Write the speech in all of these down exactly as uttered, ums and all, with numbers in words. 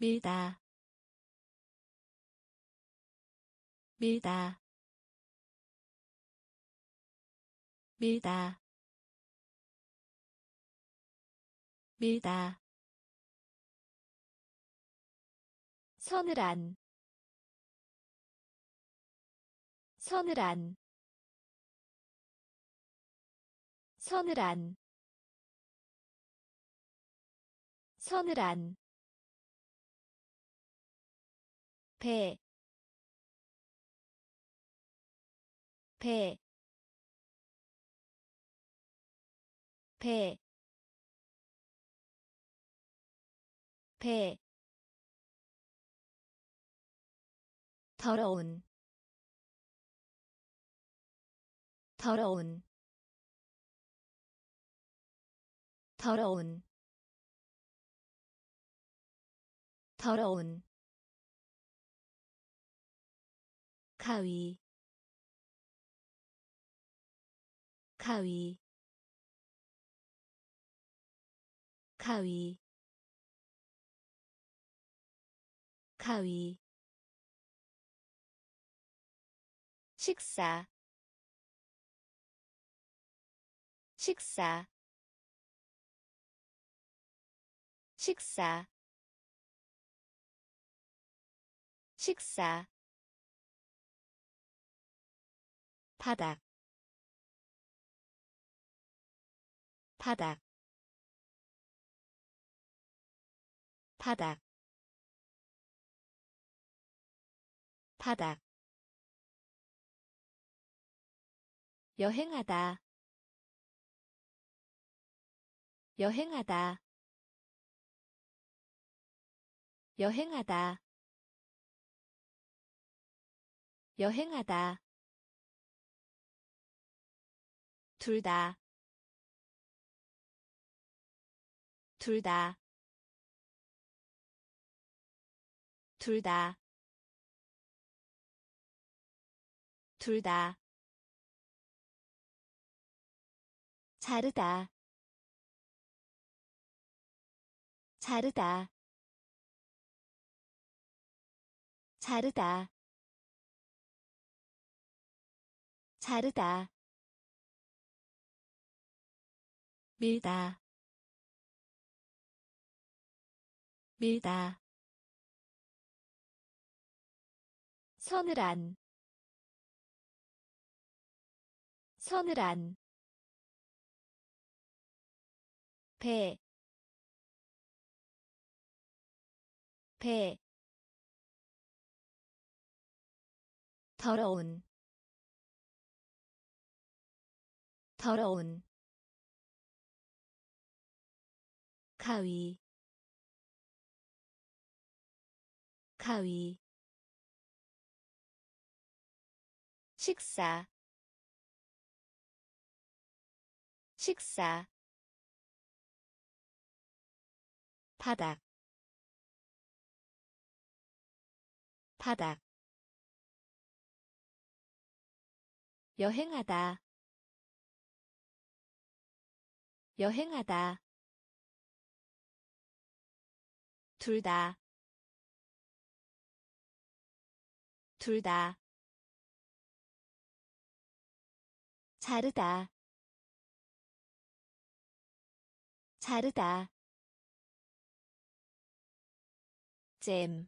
밀다 밀다 밀다 밀다 서늘한 서늘한 서늘한 서늘한 배, 배, 배, 배, 더러운, 더러운, 더러운, 더러운, 가위, 가위, 가위, 가위, 식사, 식사, 식사, 식사, 바닥, 바닥, 바닥, 바닥, 여행하다, 여행하다, 여행하다, 여행하다, 둘 다, 둘 다, 둘 다, 둘 다, 자르다, 자르다, 자르다, 자르다, 밀다, 밀다, 서늘한, 서늘한, 배, 배, 더러운, 더러운, 가위, 가위, 식사, 식사, 바닥, 바닥, 여행하다, 여행하다, 둘 다, 둘 다, 자르다, 자르다, 잼,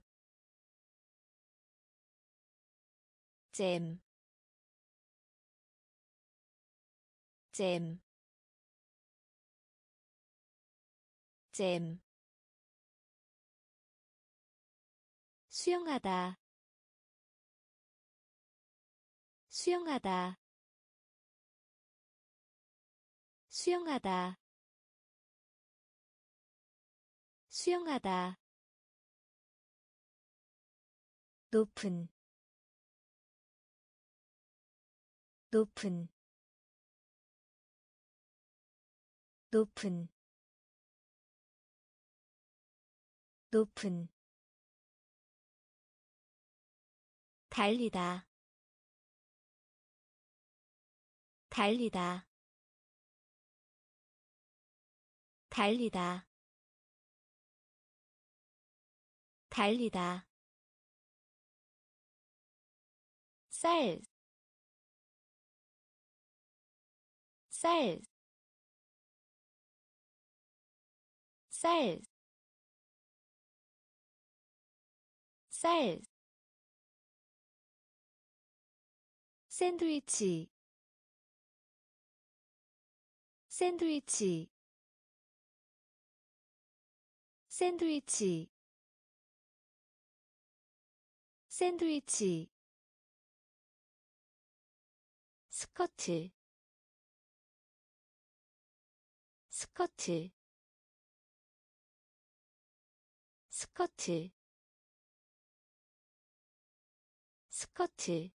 잼, 잼, 잼, 수영하다, 수영하다, 수영하다, 수영하다, 높은, 높은, 높은, 높은, 달리다, 달리다, 달리다, 달리다 쌀, 쌀, 쌀, 쌀 샌드위치 샌드위치 샌드위치 샌드위치 스커트 스커트 스커트 스커트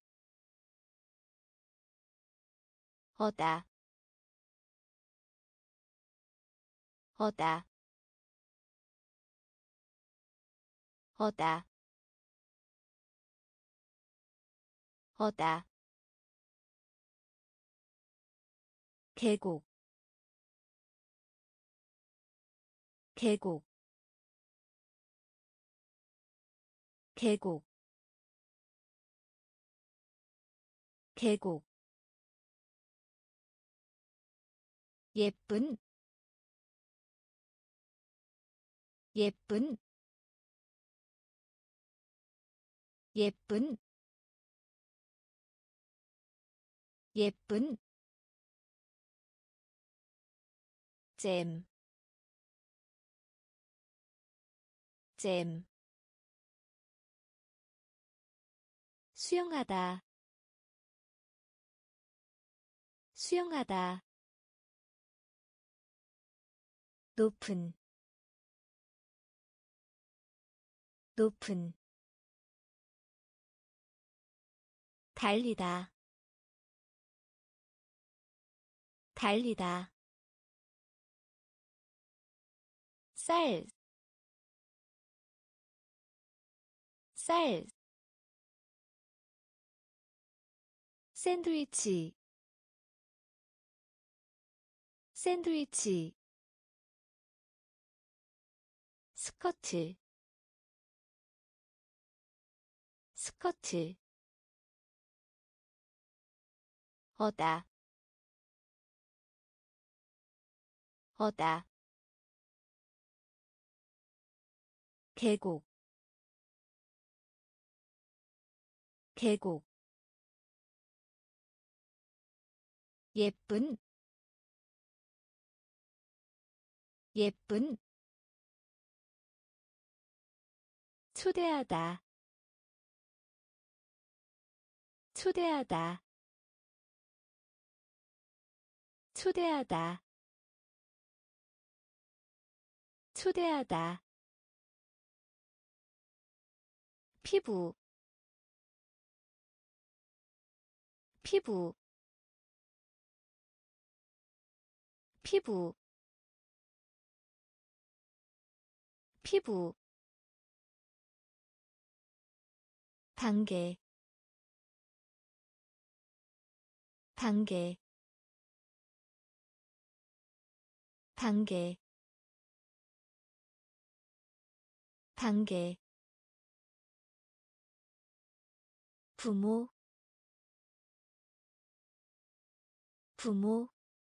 어다 어다 어다 어다 계곡 계곡 계곡 계곡 예쁜 예쁜 예쁜 예쁜 잼, 잼 수영하다 수영하다 높은 높은 달리다 달리다 쌀, 쌀 샌드위치 샌드위치 스커트 스커트 어다 어다 계곡 계곡 예쁜 예쁜 초대하다 초대하다 초대하다 초대하다 피부 피부 피부 피부 단계 단계 단계 단계 부모 부모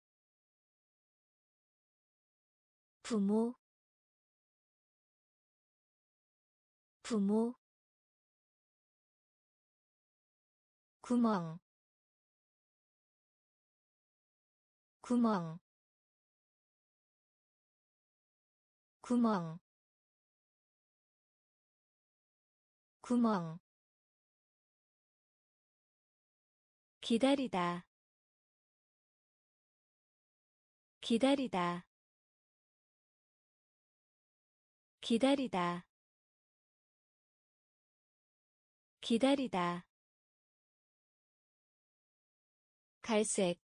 부모 부모 구멍 구멍 구멍 구멍 기다리다 기다리다 기다리다 기다리다 갈색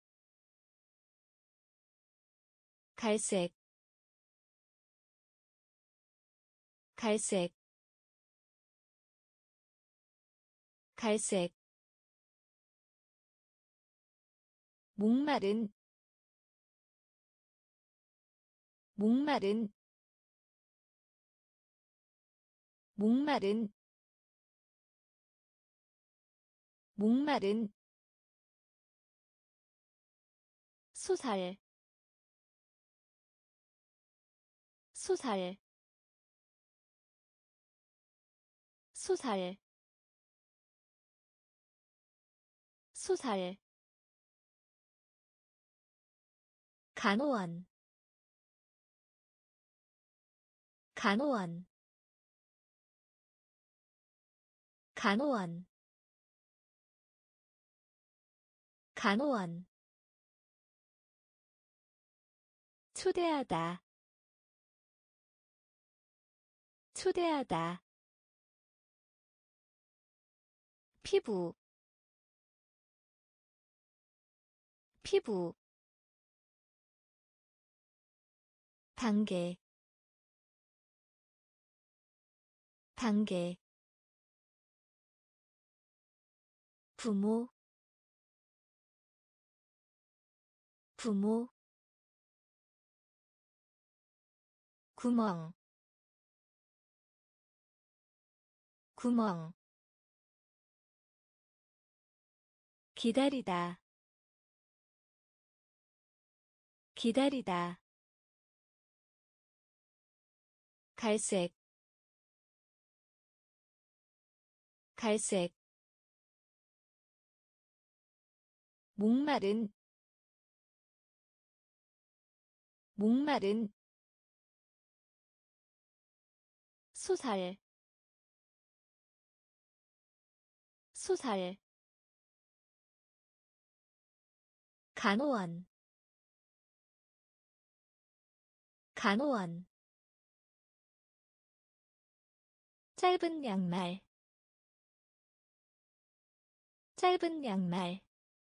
갈색 갈색 갈색 목마른 목마른 목마른 목마른 소살 소살 소살 소살 간호원 간호원 간호원 간호원 초대하다 초대하다 피부 피부 단계 단계 부모 부모 구멍 구멍 기다리다 기다리다 갈색 갈색 목마른 목마른 소살 소살 간호원 간호원 짧은 양말 짧은 양말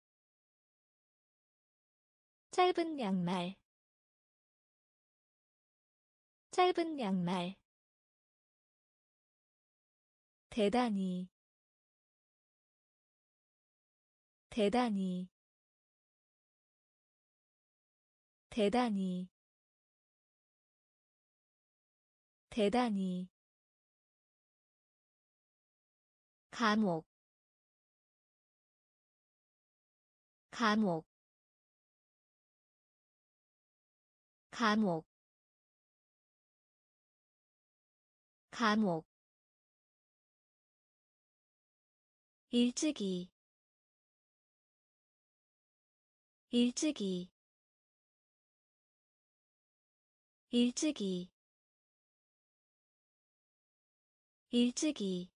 짧은 양말 짧은 양말 대단히 대단히 대단히 대단히 감옥 감옥 감옥 감옥 일찍이 일찍이 일찍이 일찍이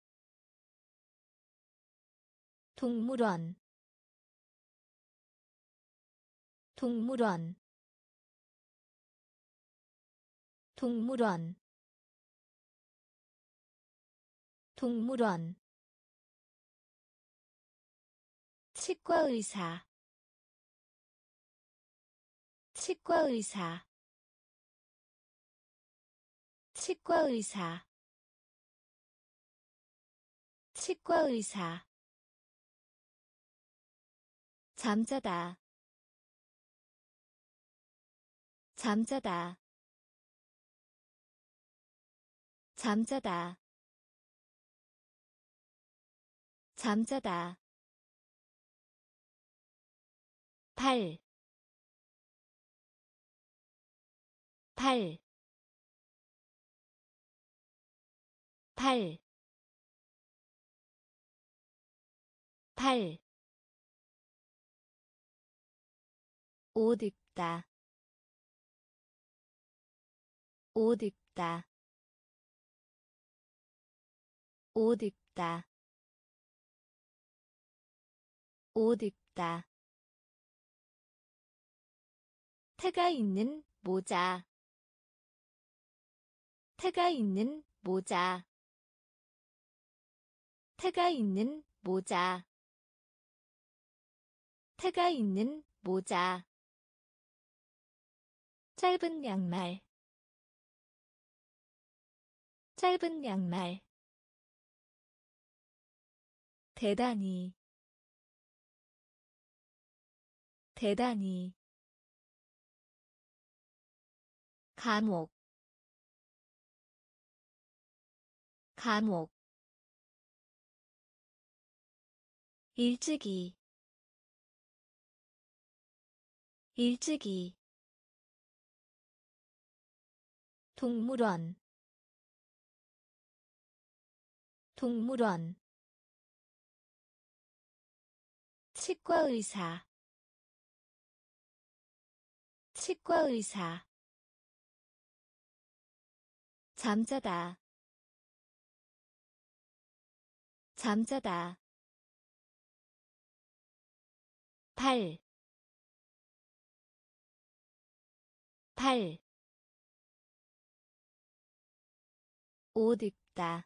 동물원 동물원 동물원 동물원 치과의사 치과의사 치과의사 치과의사 잠자다 잠자다 잠자다 잠자다 팔, 팔, 팔, 팔, 옷 입다, 옷 입다, 옷 입다, 옷 입다. 태가 있는 모자, 태가 있는 모자, 태가 있는 모자, 태가 있는 모자. 짧은 양말, 짧은 양말. 대단히, 대단히. 감옥, 감옥 일찍이 일찍이 동물원 동물원 치과의사 치과의사 잠자다 잠자다 발, 발, 옷 입다,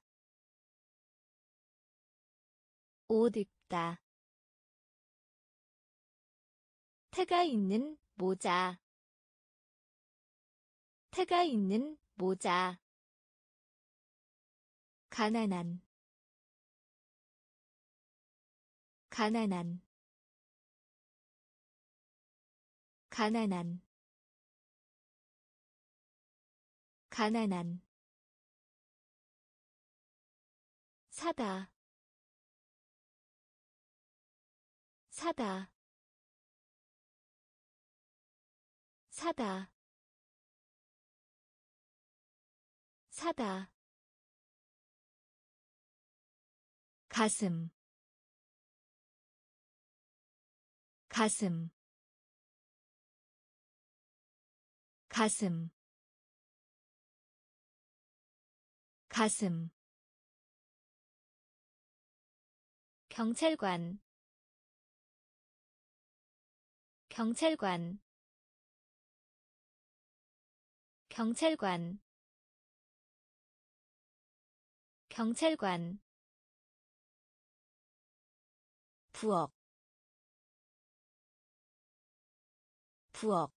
옷 입다, 태가 있는 모자, 태가 있는 모자, 가난한, 가난한, 가난한, 가난한, 사다, 사다, 사다, 사다, 가슴, 가슴, 가슴, 가슴, 경찰관, 경찰관, 경찰관, 경찰관, 부엌, 부엌,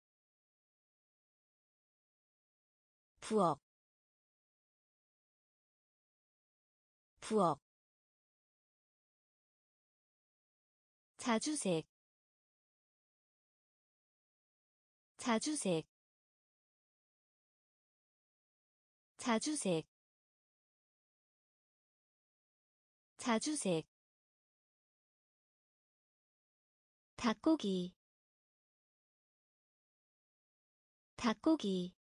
부엌, 부엌, 자주색, 자주색, 자주색, 자주색, 닭고기, 닭고기,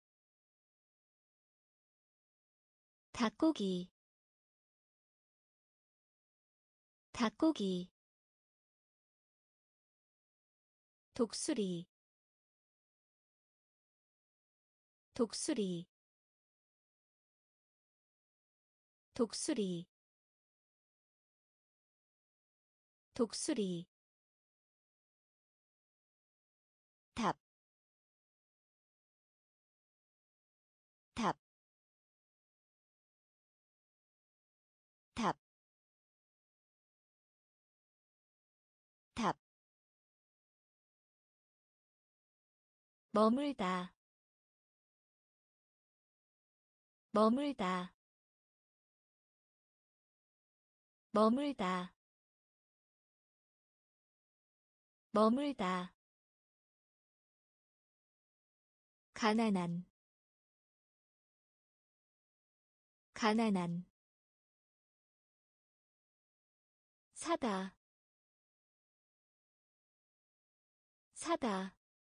닭고기, 닭고기, 독수리, 독수리, 독수리, 독수리, 탑, 탑, 탑, 탑, 머물다, 머물다, 머물다, 머물다, 가난한, 가난한, 사다, 사다,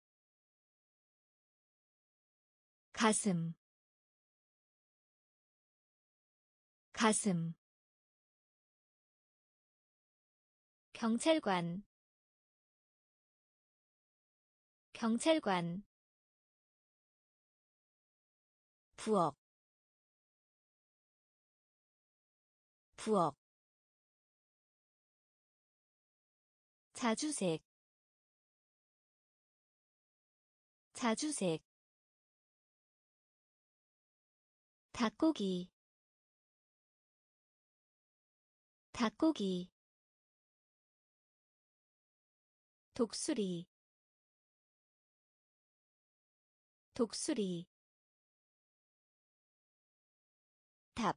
가슴, 가슴, 경찰관, 경찰관, 부엌, 부엌, 자주색, 자주색, 닭고기, 닭고기, 독수리, 독수리, 탑,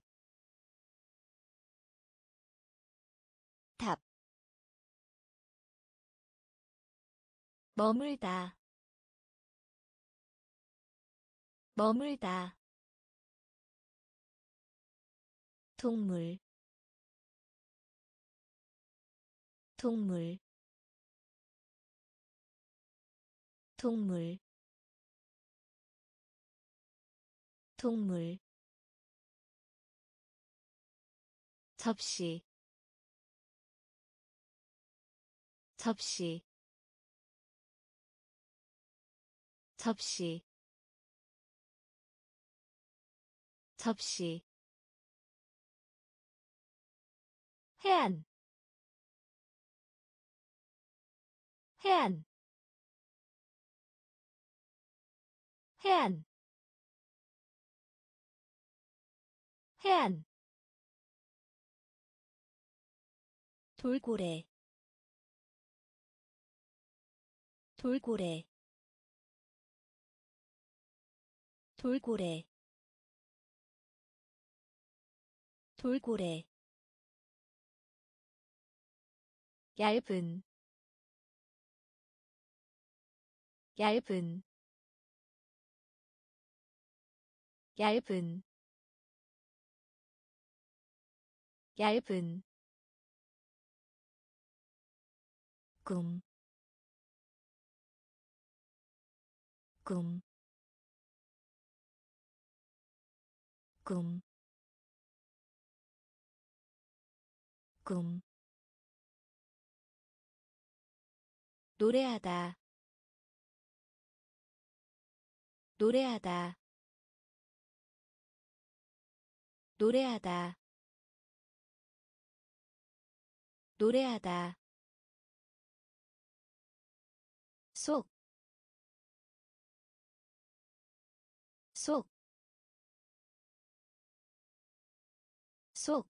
탑, 머물다, 머물다, 동물 동물 동물 동물 접시 접시 접시 접시 해안 해안 해안 해안 돌고래 돌고래 돌고래 돌고래 얇은 얇은 얇은 얇은 꿈, 꿈, 꿈, 꿈. 노래하다, 노래하다, 노래하다, 노래하다. 속, 속, 속,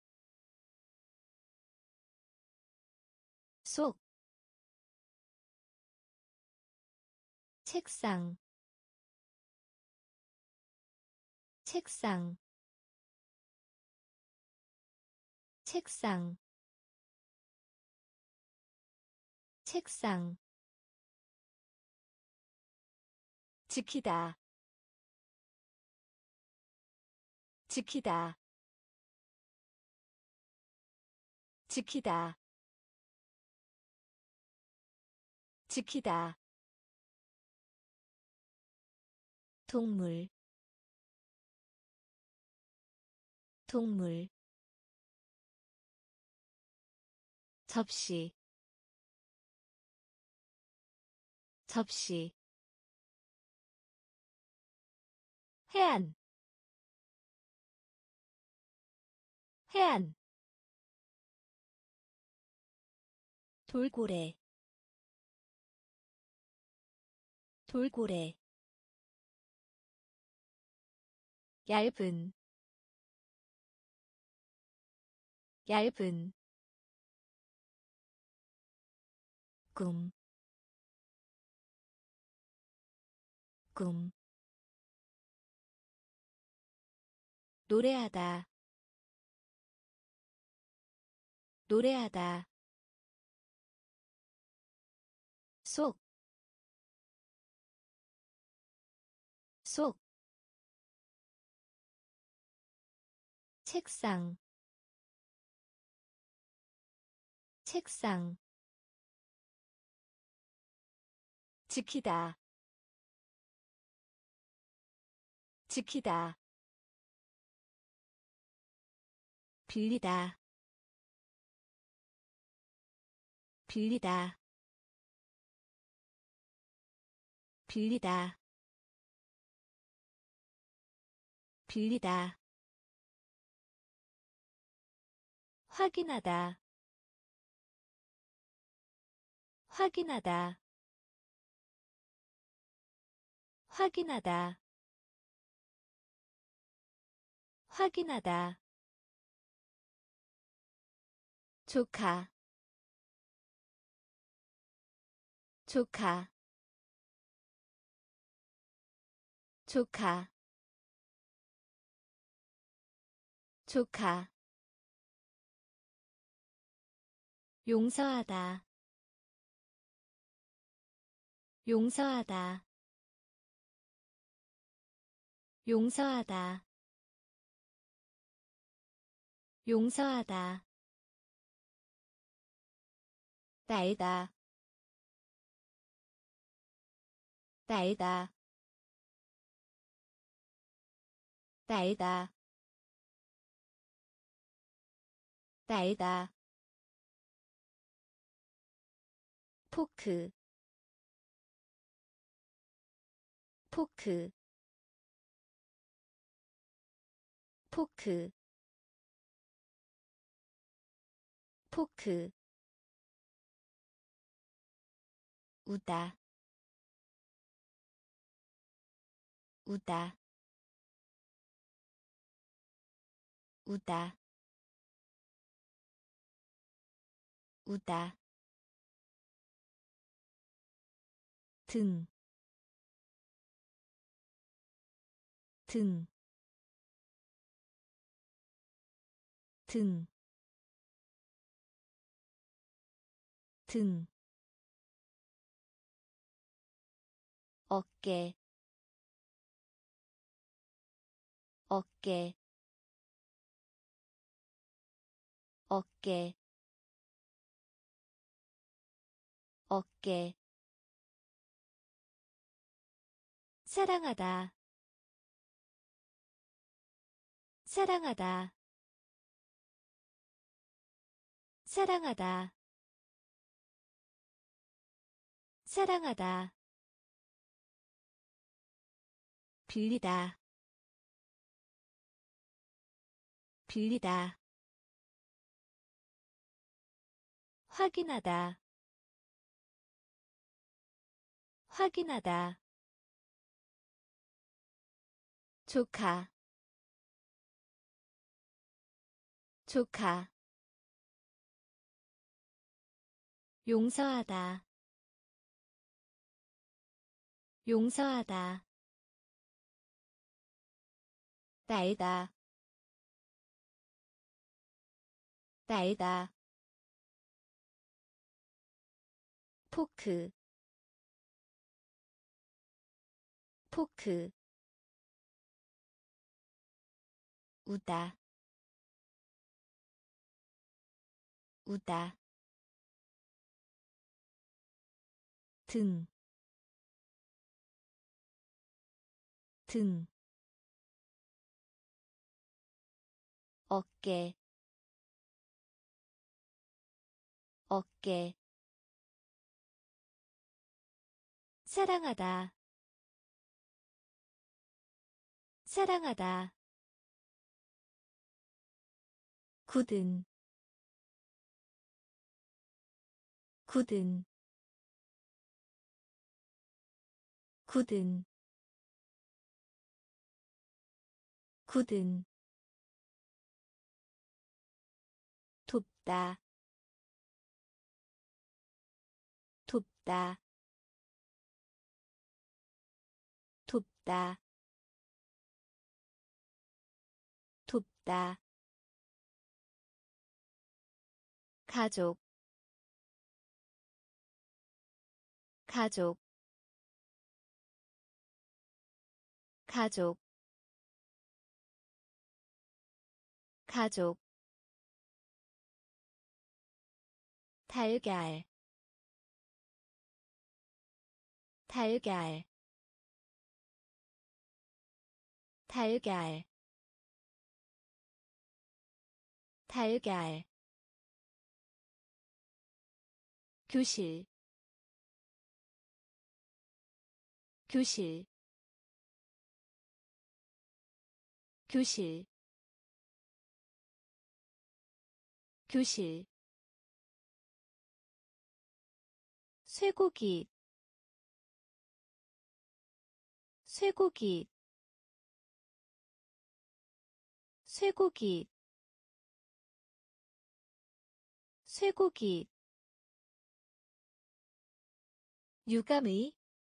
속. 책상, 책상, 책상, 책상. 지키다, 지키다, 지키다, 지키다. 동물 동물 접시 접시 해안 해안 돌고래 돌고래 얇은 얇은 꿈, 꿈. 노래하다, 노래하다. 속, 속. 책상, 책상. 지키다, 지키다. 빌리다, 빌리다, 빌리다, 빌리다. 확인하다, 확인하다, 확인하다, 확인하다. 조카, 조카, 조카, 조카. 용서하다, 용서하다, 용서하다. 용서하다. 날다. 날다. 날다. 날다. 포크. 포크. 포크. 포크. 우다. 우다. 우다. 우다. 등. 등. 등. 등. 어깨. 어깨. 어깨. 어깨. 사랑하다. 사랑하다. 사랑하다. 사랑하다. 빌리다. 빌리다. 확인하다. 확인하다. 조카. 조카. 용서하다. 용서하다. 날다. 날다. 포크. 포크. 우다. 우다. 등. 등. 어깨. 어깨. 사랑하다. 사랑하다. 굳은. 굳은. 굳은. 굳은. 돕다. 돕다. 돕다. 돕다. 가족. 가족. 가족. 가족. 달걀. 달걀. 달걀. 달걀. 교실. 교실. 교실. 교실. 쇠고기. 쇠고기. 쇠고기. 쇠고기. 유감의.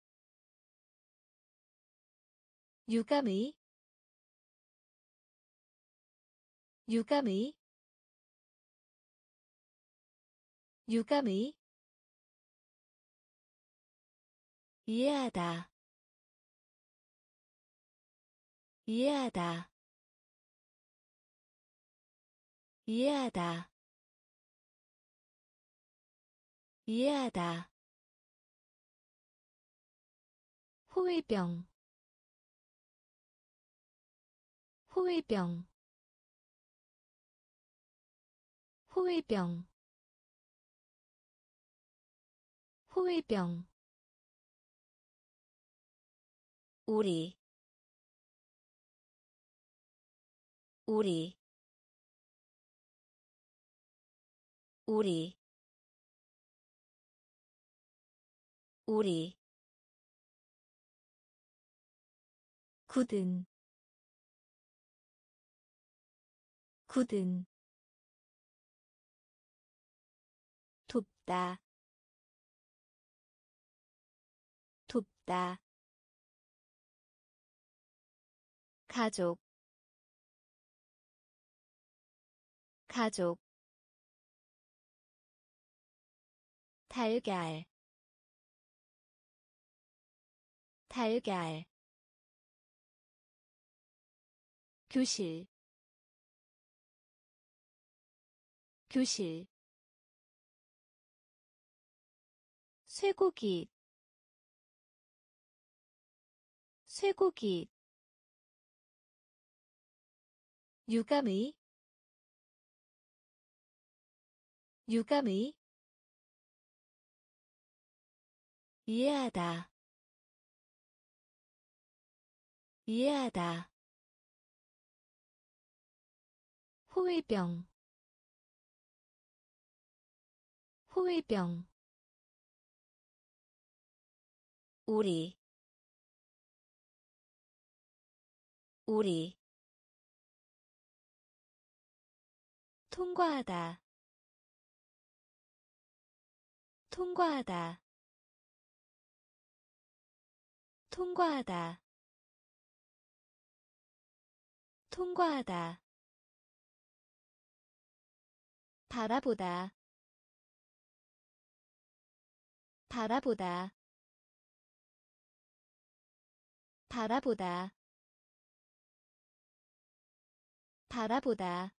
유감의. 유감의. 유감의. 이해하다. 이해하다. 이해하다 이해하다 호위병 호위병 호위병 호위병 우리 우리 우리 우리 굳은 굳은 돕다 돕다 가족 가족 달걀 달걀 교실 교실 쇠고기 쇠고기 유감의 유감의 이해하다 이해하다 호위병 호위병 우리 우리 통과하다 통과하다 통과하다 통과하다 바라보다 바라보다 바라보다 바라보다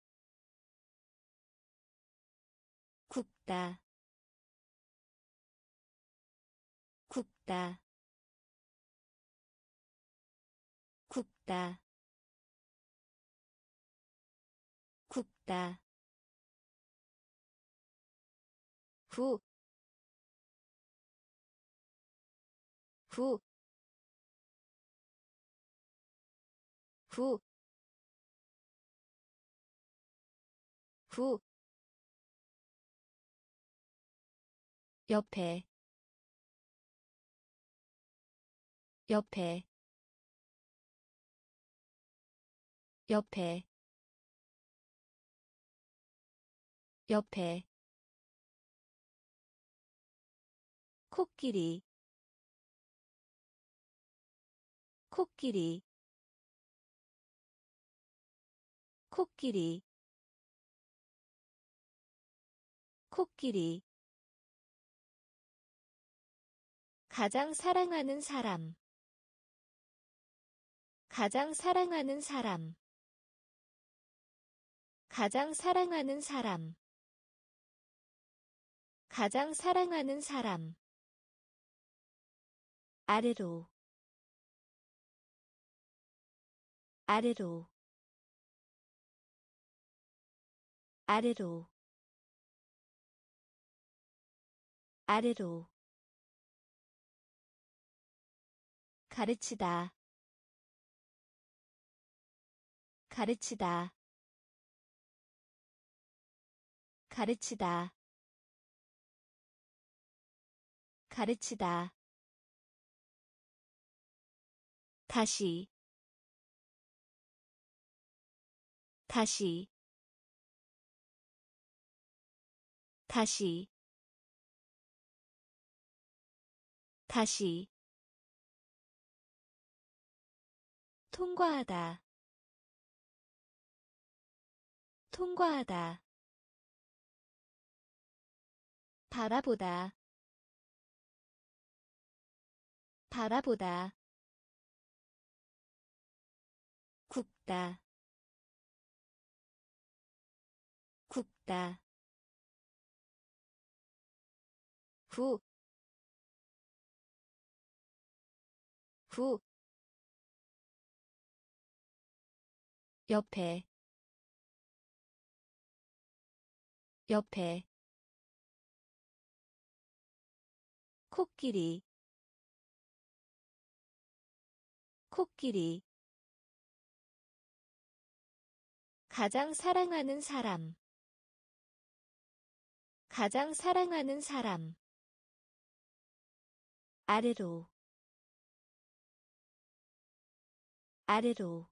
굽다 굽다 굽다 굽다 후, 후, 후, 후, 옆에, 옆에, 옆에, 옆에, 코끼리, 코끼리, 코끼리, 코끼리, 가장 사랑하는 사람, 가장 사랑하는 사람, 가장 사랑하는 사람, 가장 사랑하는 사람, 아래로, 아래로, 아래로, 아래로, 가르치다, 가르치다, 가르치다, 가르치다, 다시, 다시, 다시, 다시, 통과하다, 통과하다, 바라보다, 바라보다, 굽다, 있다. 구, 구, 옆에, 옆에, 코끼리, 코끼리, 가장 사랑하는 사람, 가장 사랑하는 사람, 아래로, 아래로,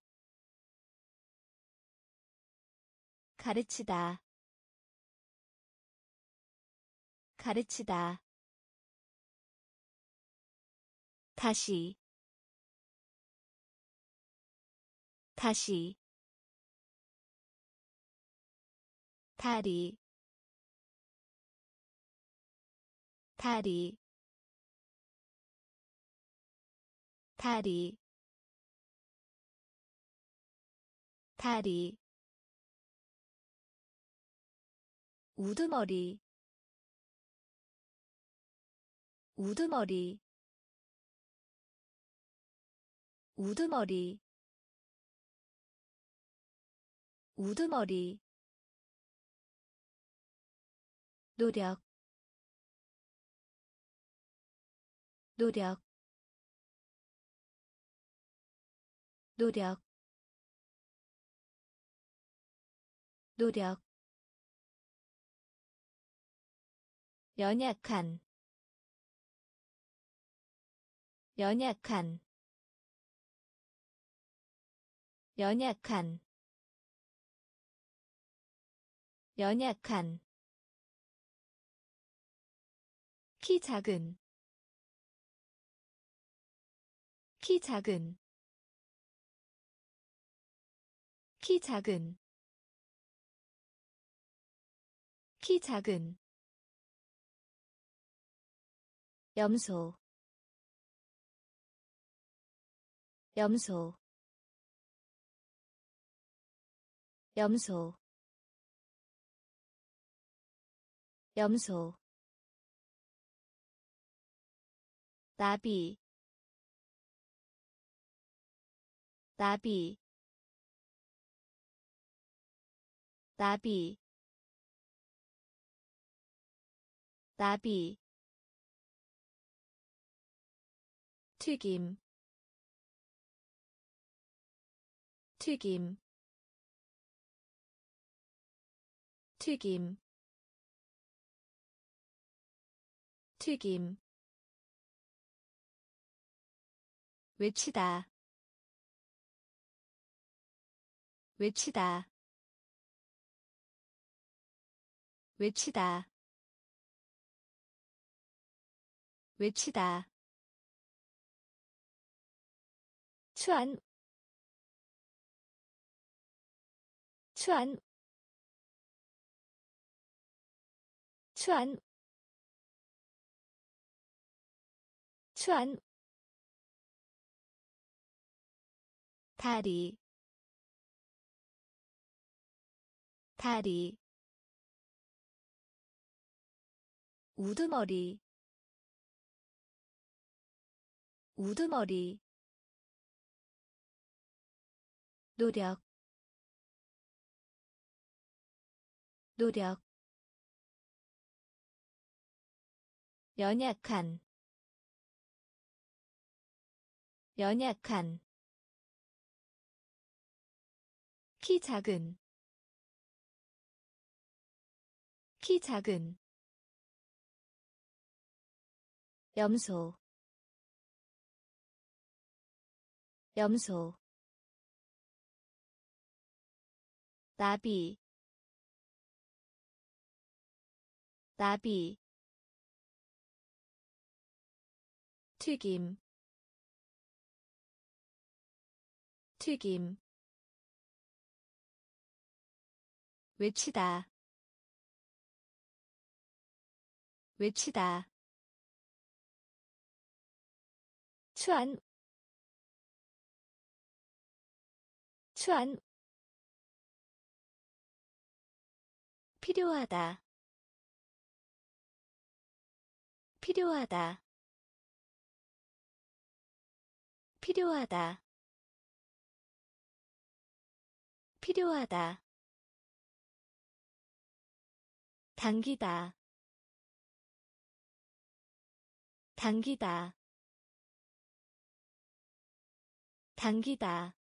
가르치다, 가르치다, 다시, 다시, 다리, 다리, 다리, 다리, 우두머리, 우두머리, 우두머리, 우두머리, 노력, 노력, 노력, 노력, 연약한, 연약한, 연약한, 연약한, 키 작은, 키 작은, 키 작은, 키 작은, 염소, 염소, 염소, 염소, 나비, 나비, 나비, 나비, 튀김, 튀김, 튀김, 튀김, 외치다, 외치다, 외치다, 외치다, 추안, 추안, 추안, 추안, 다리, 다리, 우두머리, 우두머리, 노력, 노력, 연약한, 연약한, 키 작은, 키 작은, 염소, 염소, 나비, 나비, 튀김, 튀김, 외치다, 외치다, 추안, 추안, 필요하다. 필요하다. 필요하다. 필요하다. 당기다. 당기다. 당기다.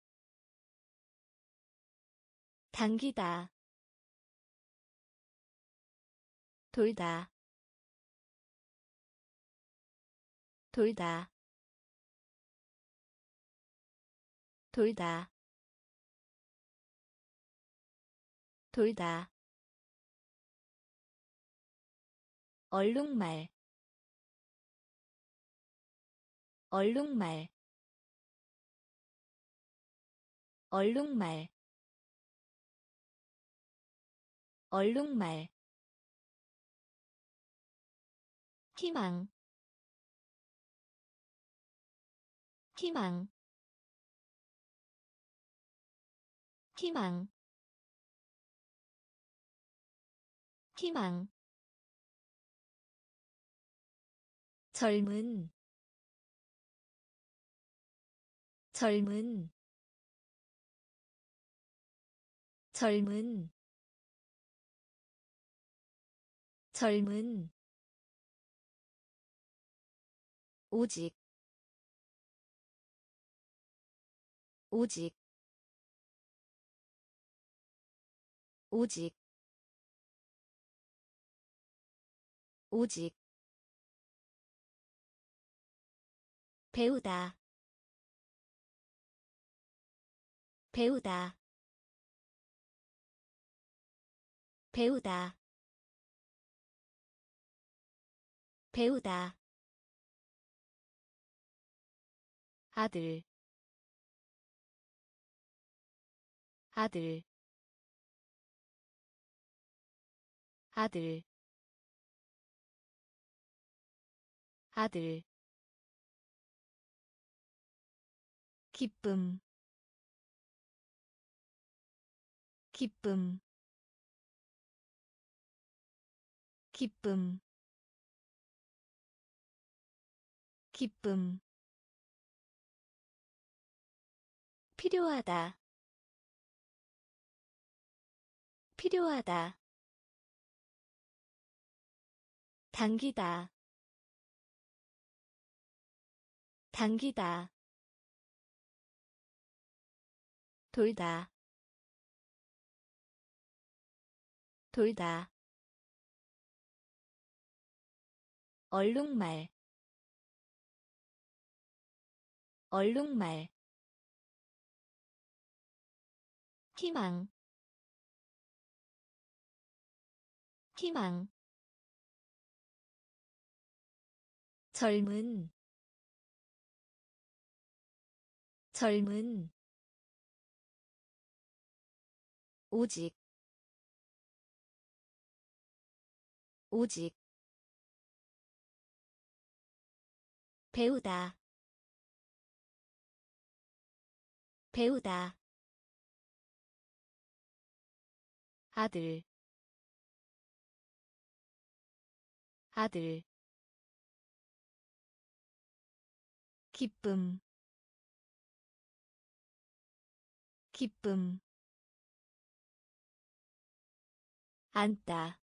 당기다. 돌다. 돌다. 돌다. 돌다. 얼룩말. 얼룩말. 얼룩말. 얼룩말. 희망. 희망. 희망. 희망. 젊은. 젊은. 젊은. 젊은. 오직. 오직. 오직. 오직. 배우다. 배우다. 배우다. 배우다. 아들. 아들. 아들. 아들. 기쁨. 기쁨. 기쁨. 기쁨. 필요하다. 필요하다. 당기다. 당기다. 돌다. 돌다. 얼룩말. 얼룩말. 희망. 희망. 젊은. 젊은. 오직. 오직. 배우다. 배우다. 아들. 아들. 기쁨. 기쁨. 앉다.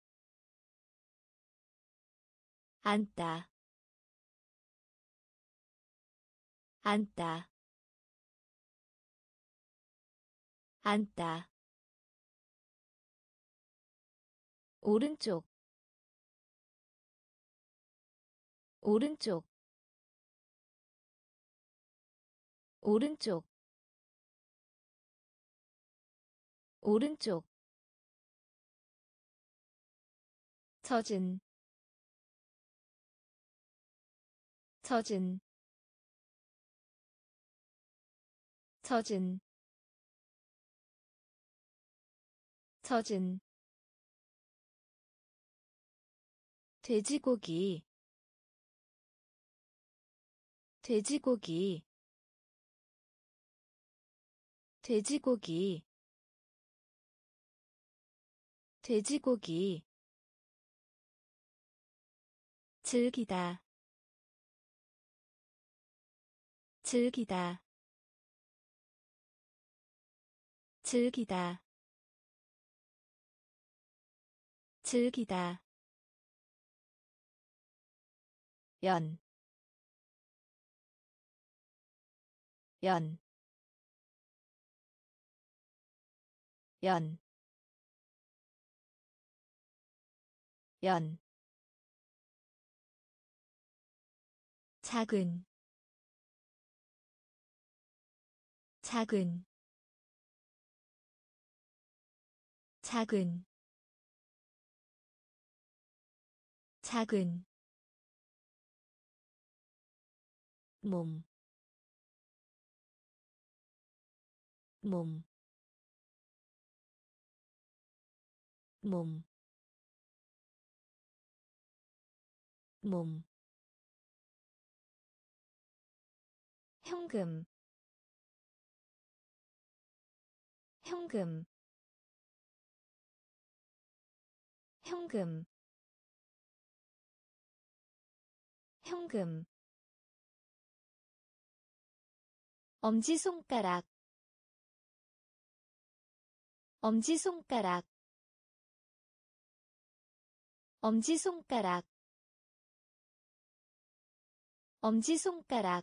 앉다. 앉다. 앉다. 오른쪽. 오른쪽. 오른쪽. 오른쪽. 젖은. 젖은. 젖은. 젖은. 돼지고기. 돼지고기. 돼지고기. 돼지고기 즐기다 즐기다 즐기다 즐기다 연, 연, 연, 연, 작은, 작은, 작은, 작은, 몸, 몸, 몸, 몸, 현금, 현금, 현금, 현금, 엄지손가락, 엄지손가락, 엄지손가락, 엄지손가락,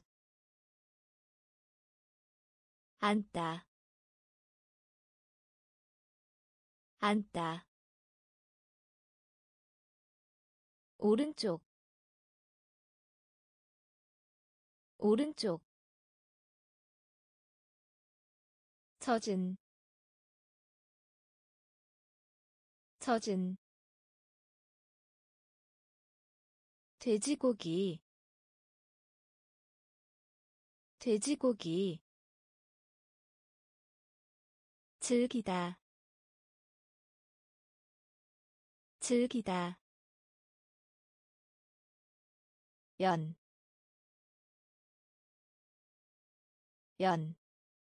앉다, 앉다, 오른쪽, 오른쪽, 젖은, 젖은, 돼지고기 돼지고기 즐기다 즐기다 연, 연,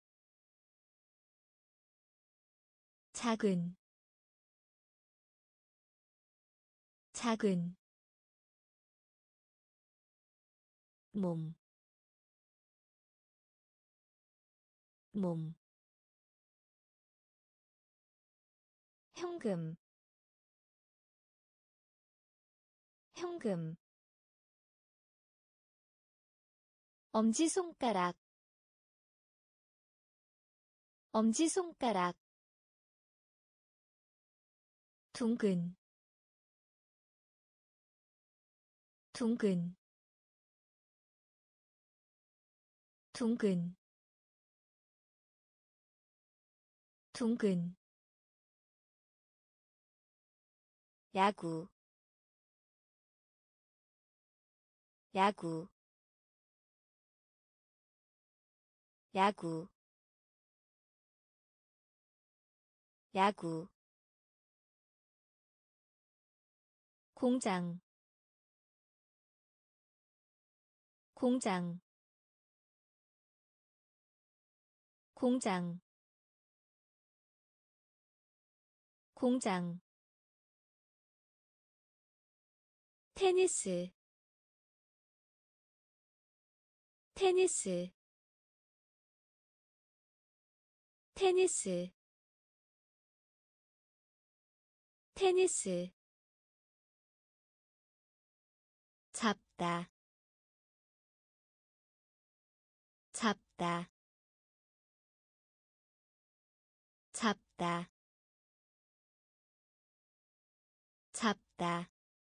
작은, 작은, 몸, 몸, 현금, 현금, 엄지손가락, 엄지손가락, 둥근, 둥근, 둥근, 둥근, 야구, 야구, 야구, 야구, 공장, 공장, 공장, 공장, 테니스, 테니스, 테니스, 테니스, 잡다, 잡다, 잡다, 잡다,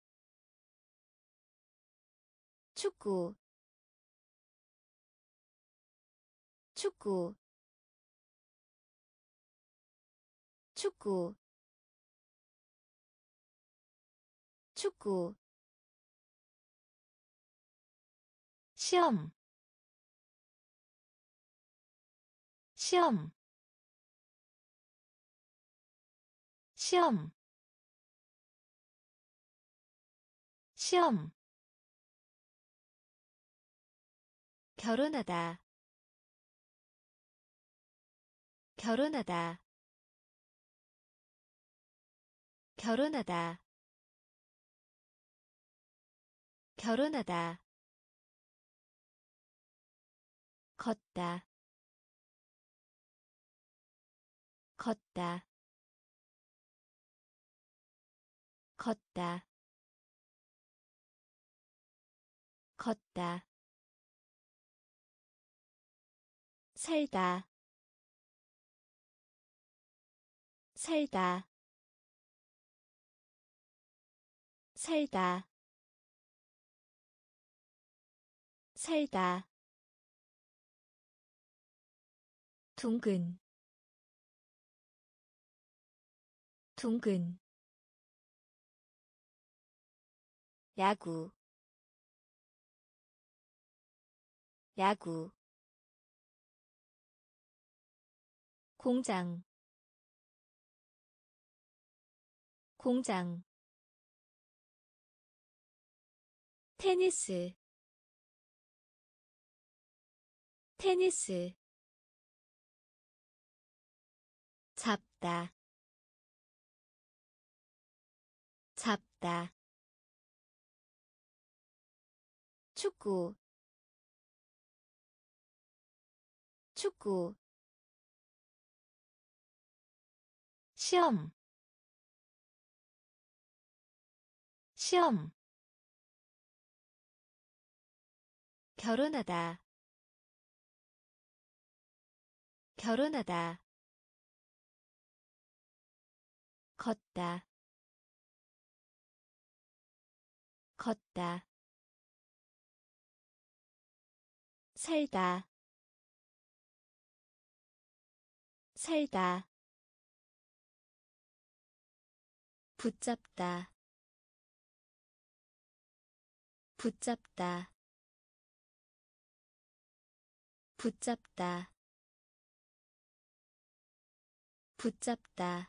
축구, 축구, 축구, 축구, 시험, 시험, 시험, 시험, 결혼하다, 결혼하다, 결혼하다 결혼하다 걷다 걷다 걷다 걷다 살다 살다 살다 살다 둥근 둥근 야구 야구 공장 공장 테니스 테니스 잡다 잡다 축구 축구 시험 시험 결혼하다 결혼하다 걷다 걷다 살다 살다 붙잡다 붙잡다 붙잡다 붙잡다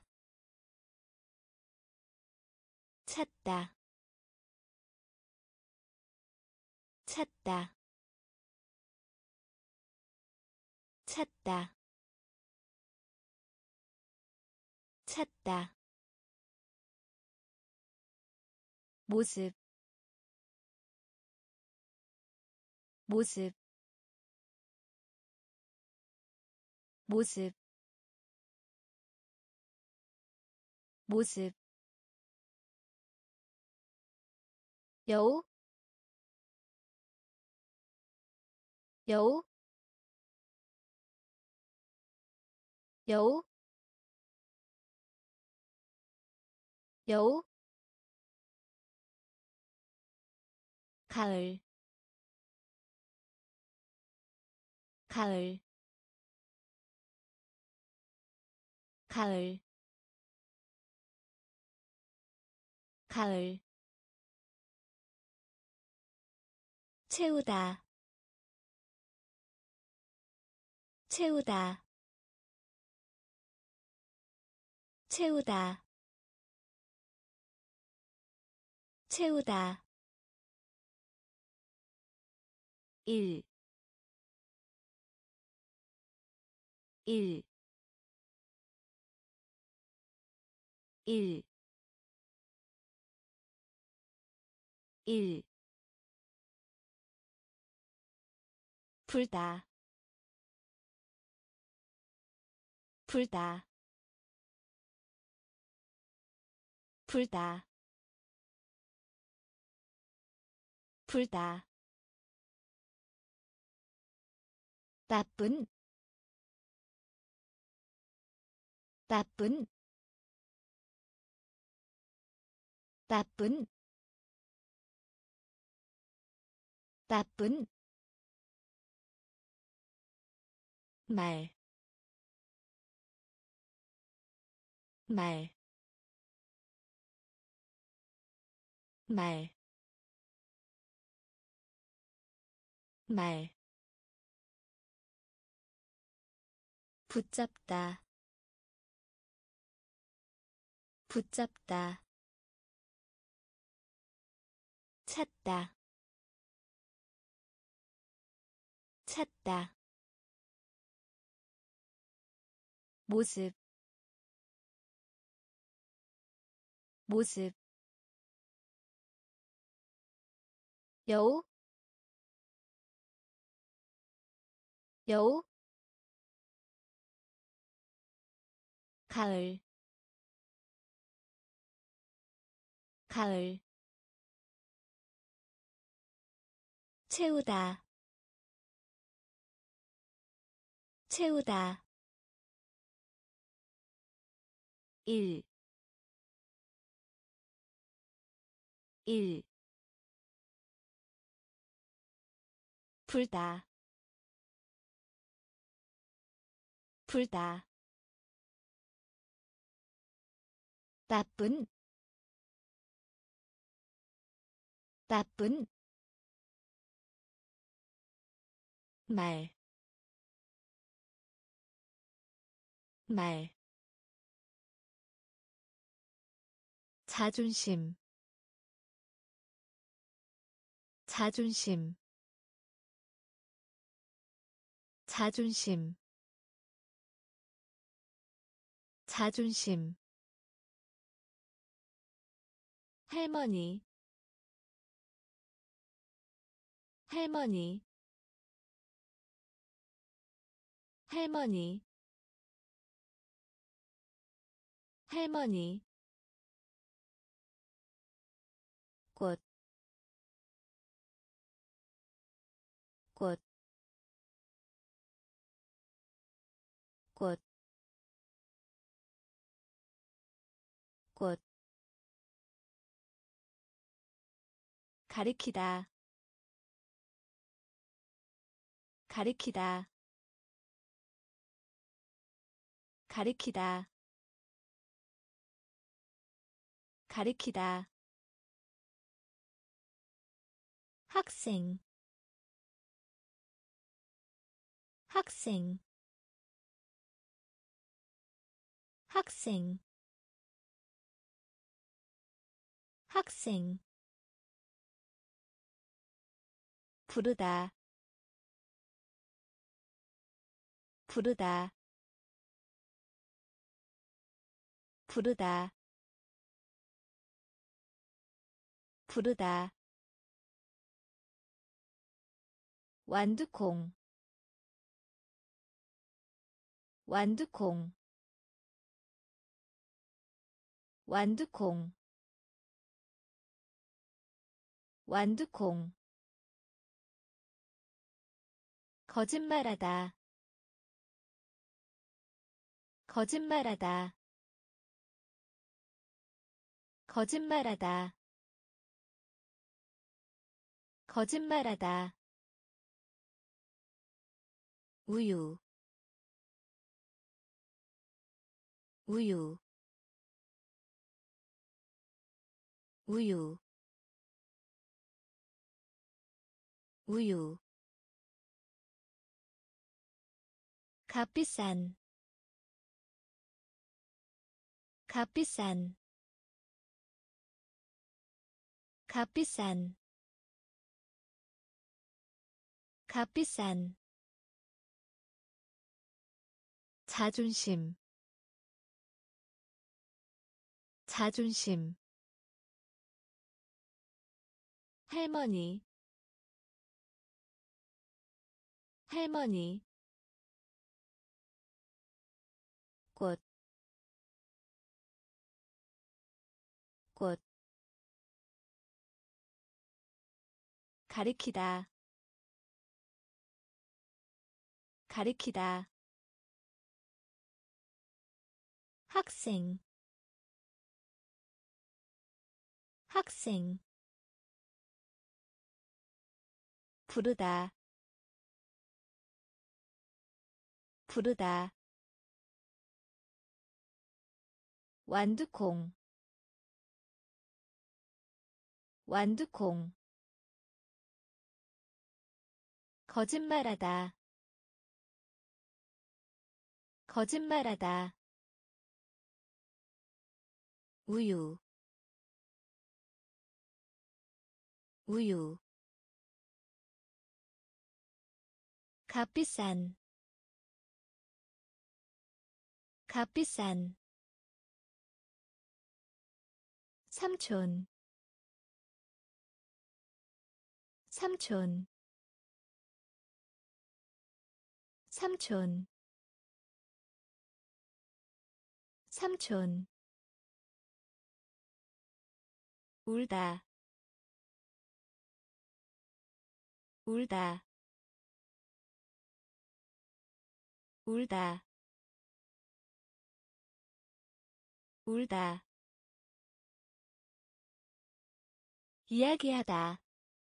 찾다 찾다 찾다 찾다 모습 모습 모습 모습 여우 여우 여우 여우 가을 가을 가을 가을 채우다 채우다 채우다 채우다 일 일 일 일 불다 불다 불다 불다 나쁜 나쁜 나쁜 나쁜 말, 말, 말, 말, 붙잡다, 붙잡다, 찾다, 찾다, 모습, 모습 여우 여우 가을 가을 채우다 채우다 일 일 불다 불다 나쁜 나쁜 말 말 자존심 자존심 자존심 자존심 할머니 할머니 할머니 할머니 꽃, 꽃, 꽃, 꽃. 가리키다, 가리키다, 가리키다, 가리키다. 학생, 학생, 학생, 학생. 부르다, 부르다, 부르다, 부르다. 완두콩, 완두콩, 완두콩, 완두콩. 거짓말하다, 거짓말하다, 거짓말하다, 거짓말하다. 우유, 우유, 우유, 우유. 값비싼, 값비싼, 값비싼, 값비싼. 자존심, 자존심. 할머니, 할머니. 꽃, 꽃. 가리키다, 가리키다. 학생, 학생. 부르다, 부르다. 완두콩, 완두콩. 거짓말하다, 거짓말하다. 우유, 우유. 값비싼, 값비싼. 삼촌 삼촌 삼촌 삼촌 울다 울다 울다 울다 이야기하다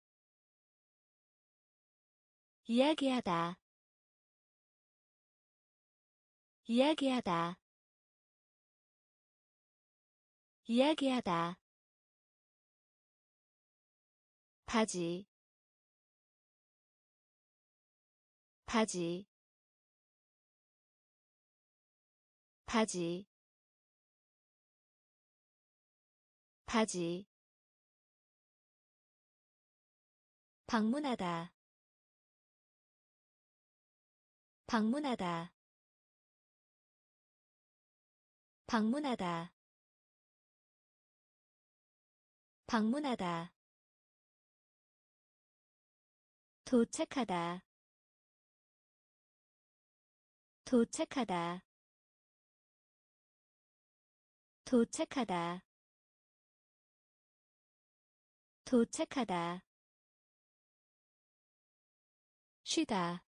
이야기하다 이야기하다 이야기하다 바지 바지 바지 바지 방문하다 방문하다 방문하다 방문하다 도착하다 도착하다 도착하다 도착하다 쉬다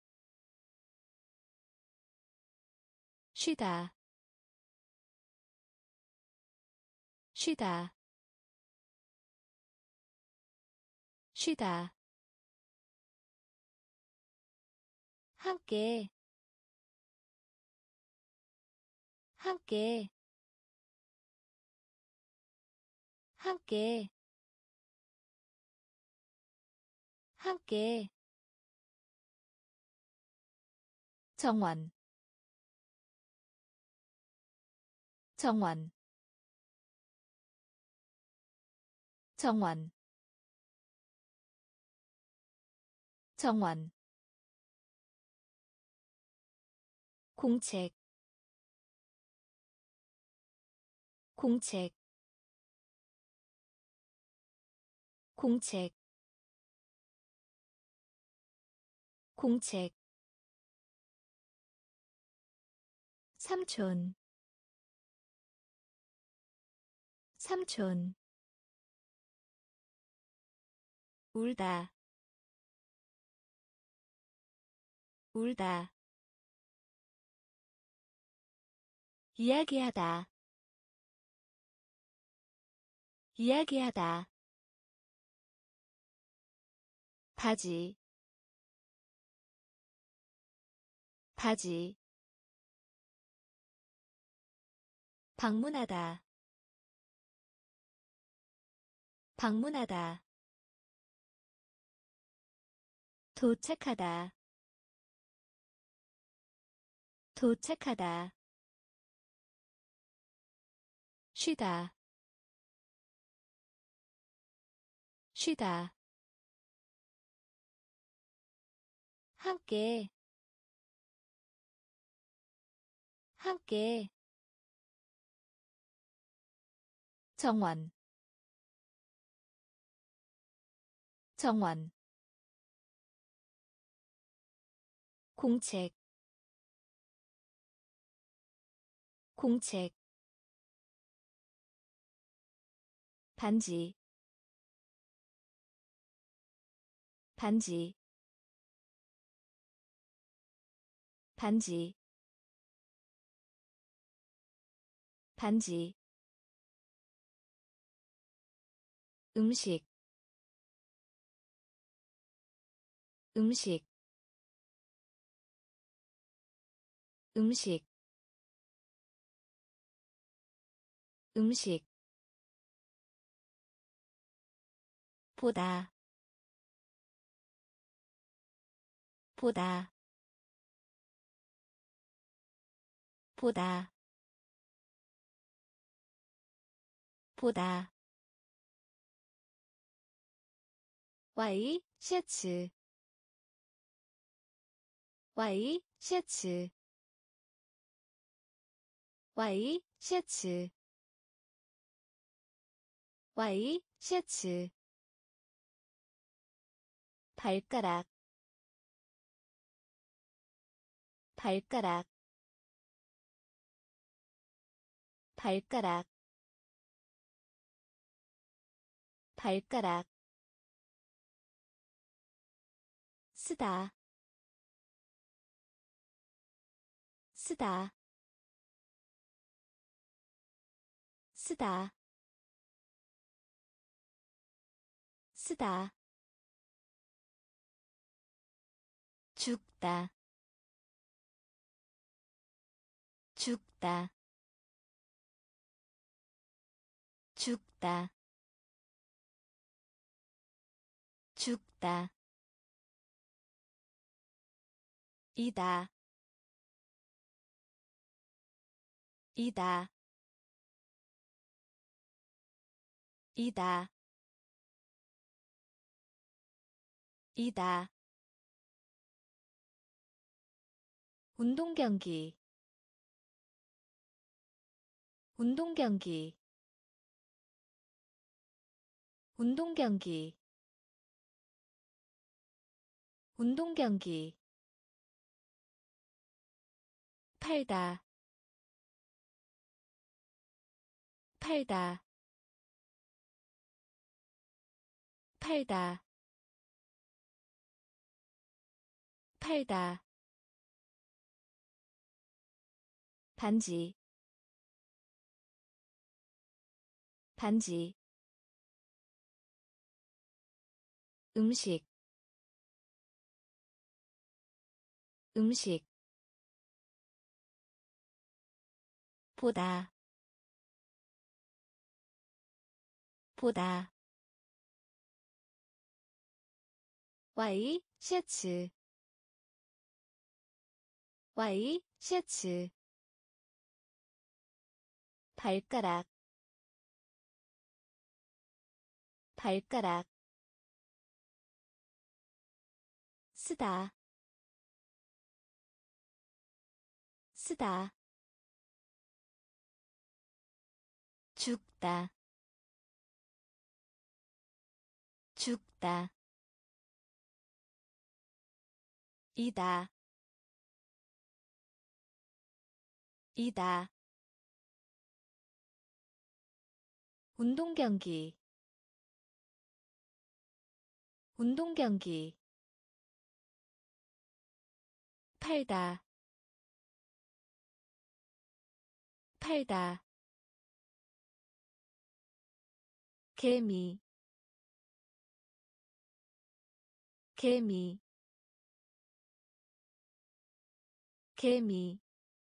쉬다 쉬다 쉬다 함께 함께 함께 함께 정원 정원 정원 정원 공책 공책 공책 공책 삼촌 삼촌 울다 울다 이야기하다 이야기하다 바지 바지 방문하다 방문하다 도착하다 도착하다 쉬다 쉬다 함께 함께 정원 정원 공책 공책 반지 반지 반지 반지 음식 음식 음식 음식 보다 보다 보다 보다 와이 셔츠 와이 셔츠 와이 셔츠 Y 셔츠 발가락 발가락 발가락 발가락 쓰다 쓰다 쓰다 쓰다 죽다 죽다 죽다 죽다 이다 이다 이다 이다 운동경기 운동경기 운동경기 운동경기 팔다 팔다 팔다 팔다 반지 반지 음식 음식 보다 보다 Y 셔츠 Y 셔츠 발가락 발가락 쓰다 쓰다 죽다 죽다 이다 이다 운동경기 운동경기 팔다 팔다 개미 개미 개미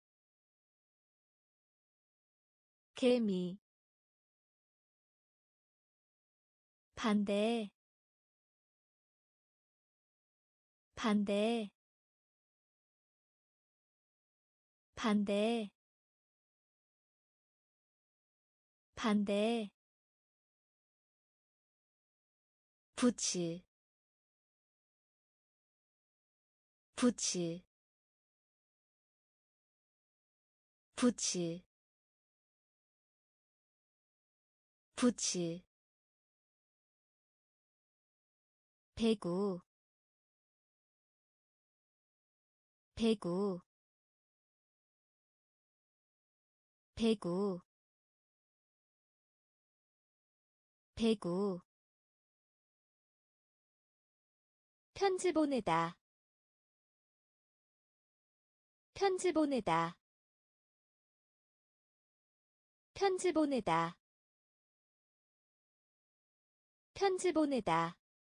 개미 반대 반대 반대 반대 부츠 부츠 부츠 부츠 배구 배구 배구 배구 편지 보내다 편지 보내다 편지 보내다 편지 보내다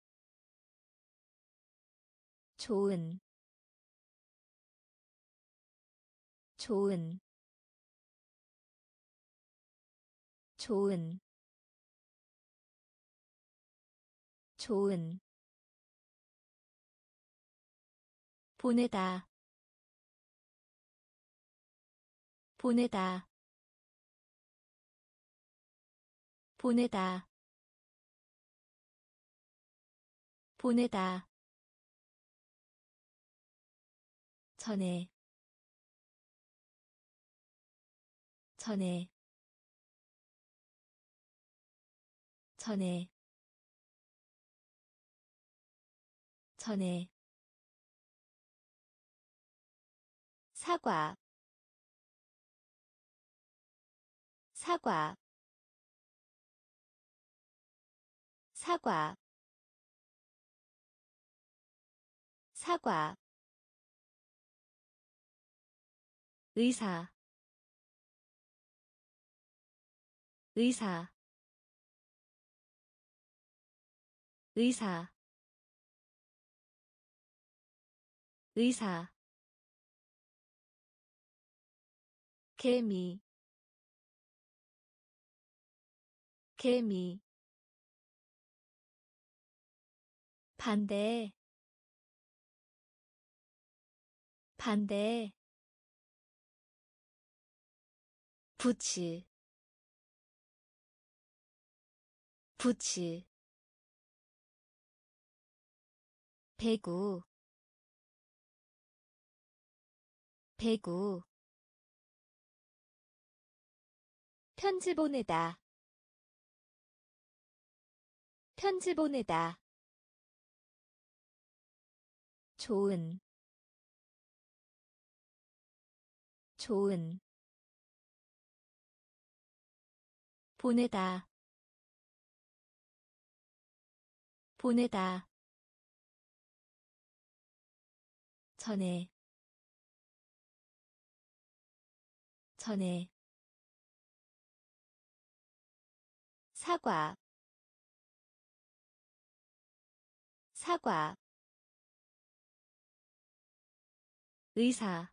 좋은 좋은 좋은 좋은 보내다 보내다 보내다 보내다 전에 전에 전에 전에 사과 사과 사과 사과 의사 의사 의사 의사 개미 개미 반대 반대 부츠 부츠 배구 배구 편지 보내다 편지 보내다 좋은 좋은 보내다 보내다 전에 전에 사과 사과 의사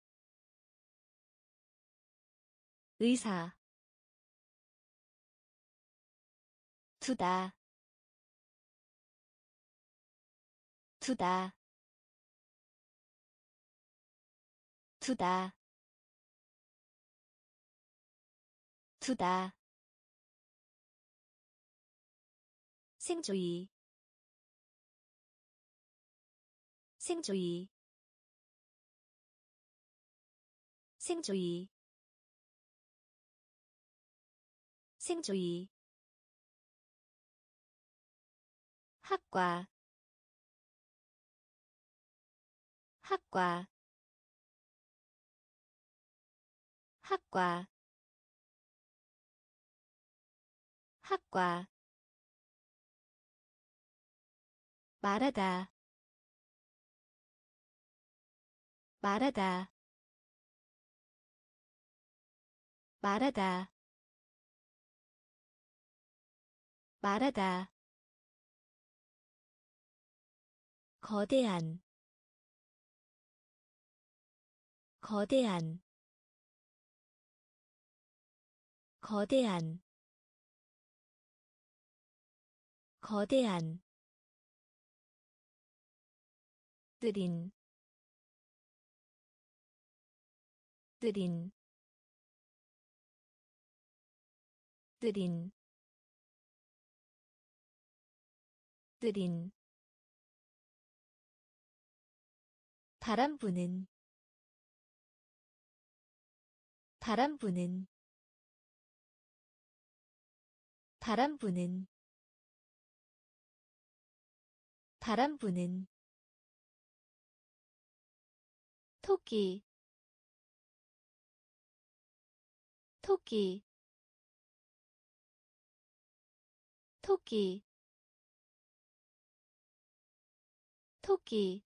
의사 두다 두다 두다 두다 생조이 생조이 생조이 생조이 학과 학과 학과 학과 말하다 말하다 말하다 말하다 거대한 거대한 거대한 거대한 느린 느린 느린 느린 바람 부는 바람 부는 바람 부는 바람 부는 토끼 토끼 토끼 토끼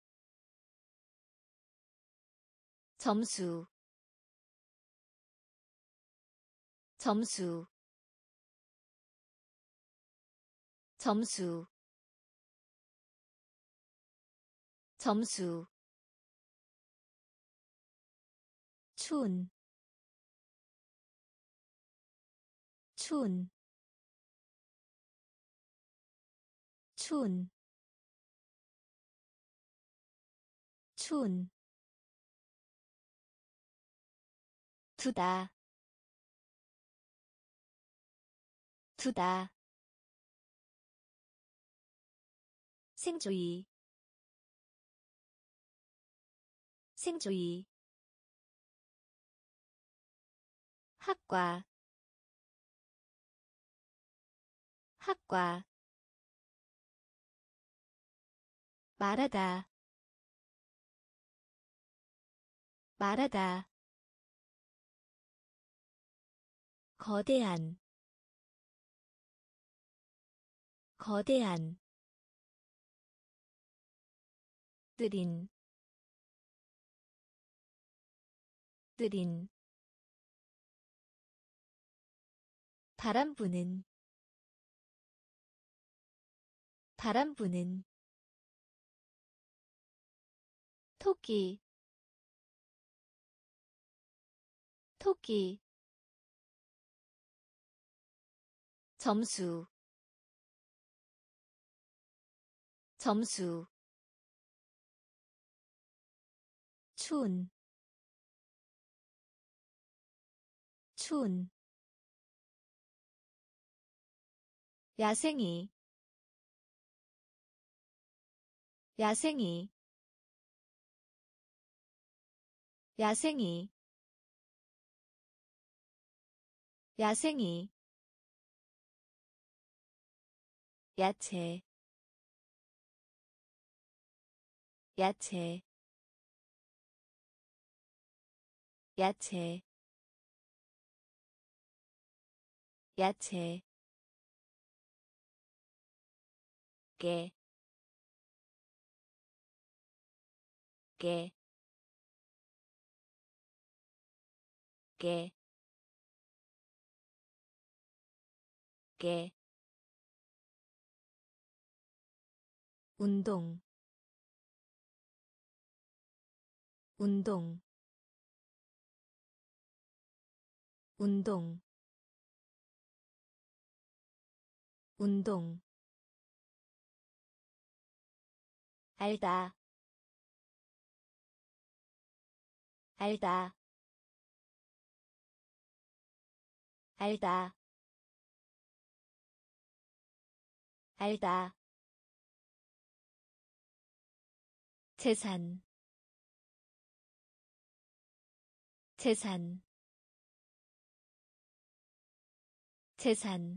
점수 점수 점수 점수 춘, 춘, 춘, 춘, 두다, 두다, 생조이, 생조이, 학과, 학과 말하다 말하다 거대한 거대한 느린 느린 바람 부는 바람 부는 토끼 토끼 점수 점수 추운 추운 야생이 야생이 야생이 야생이 야채 야채 야채 야채 깨, 깨, 깨, 깨. 운동, 운동, 운동, 운동. 알다, 알다, 알다, 알다. 재산, 재산, 재산,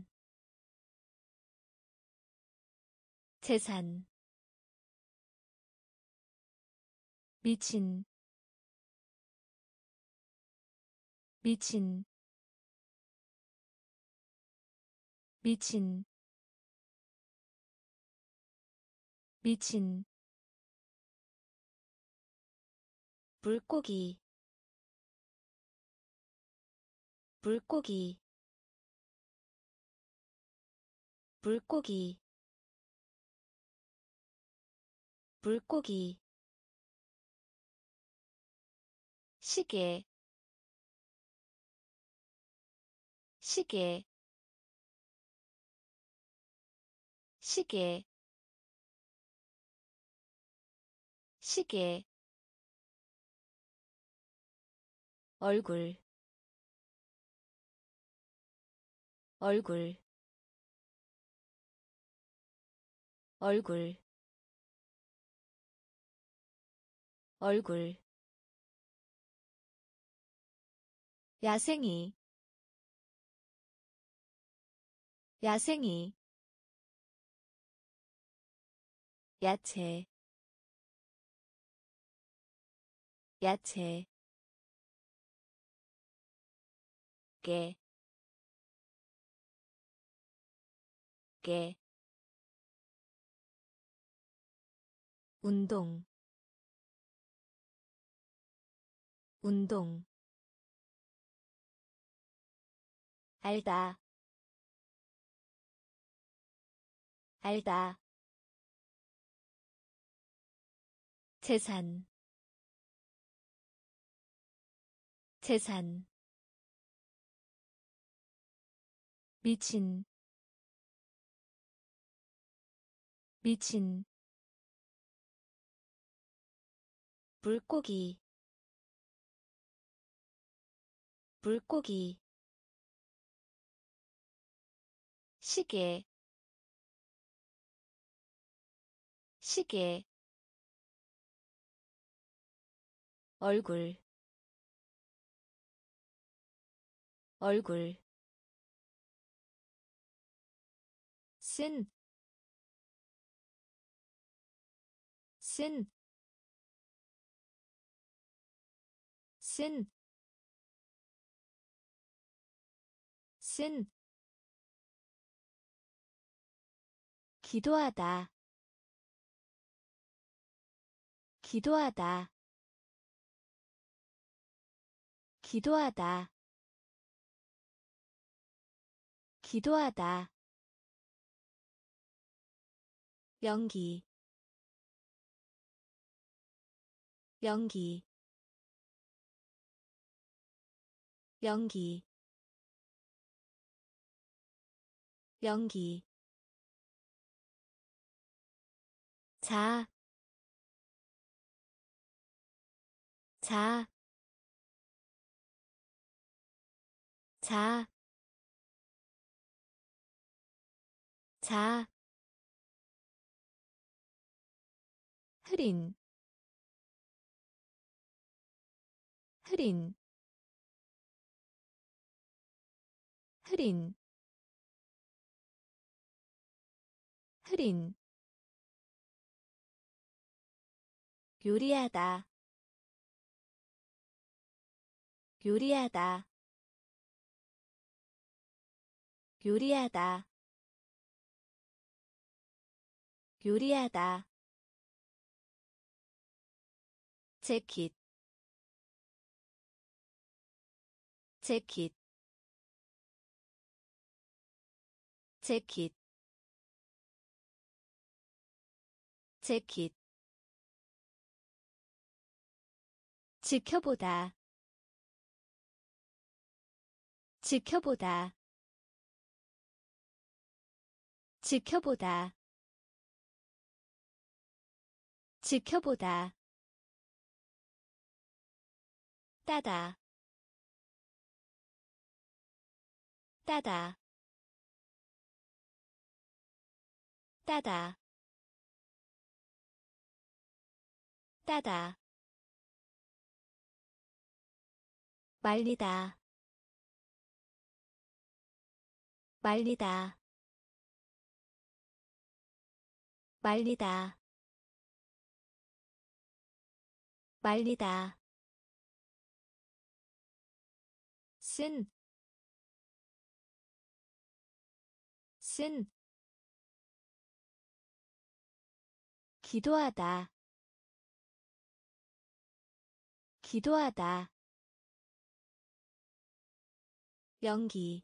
재산. 미친, 미친, 미친, 미친. 물고기, 물고기, 물고기, 물고기. 시계, 시계, 시계, 시계. 얼굴, 얼굴, 얼굴, 얼굴. 야생이, 야생이. 야채, 야채. 깨, 깨. 운동, 운동. 알다, 알다. 재산, 재산. 미친, 미친. 물고기, 물고기. 시계, 시계. 얼굴, 얼굴. 쓴, 쓴, 쓴, 쓴, 기도하다, 기도하다, 기도하다, 기도하다, 연기, 연기, 연기, 연기, 자, 자, 자, 자, 흐린, 흐린, 흐린, 흐린, 요리하다, 요리하다, 요리하다, 요리하다, 재킷, 재킷, 재킷, 재킷, 지켜보다, 지켜보다, 지켜보다, 지켜보다, 따다, 따다, 따다, 따다, 말리다, 말리다, 말리다, 말리다, 쓴, 쓴, 기도하다, 기도하다, 연기,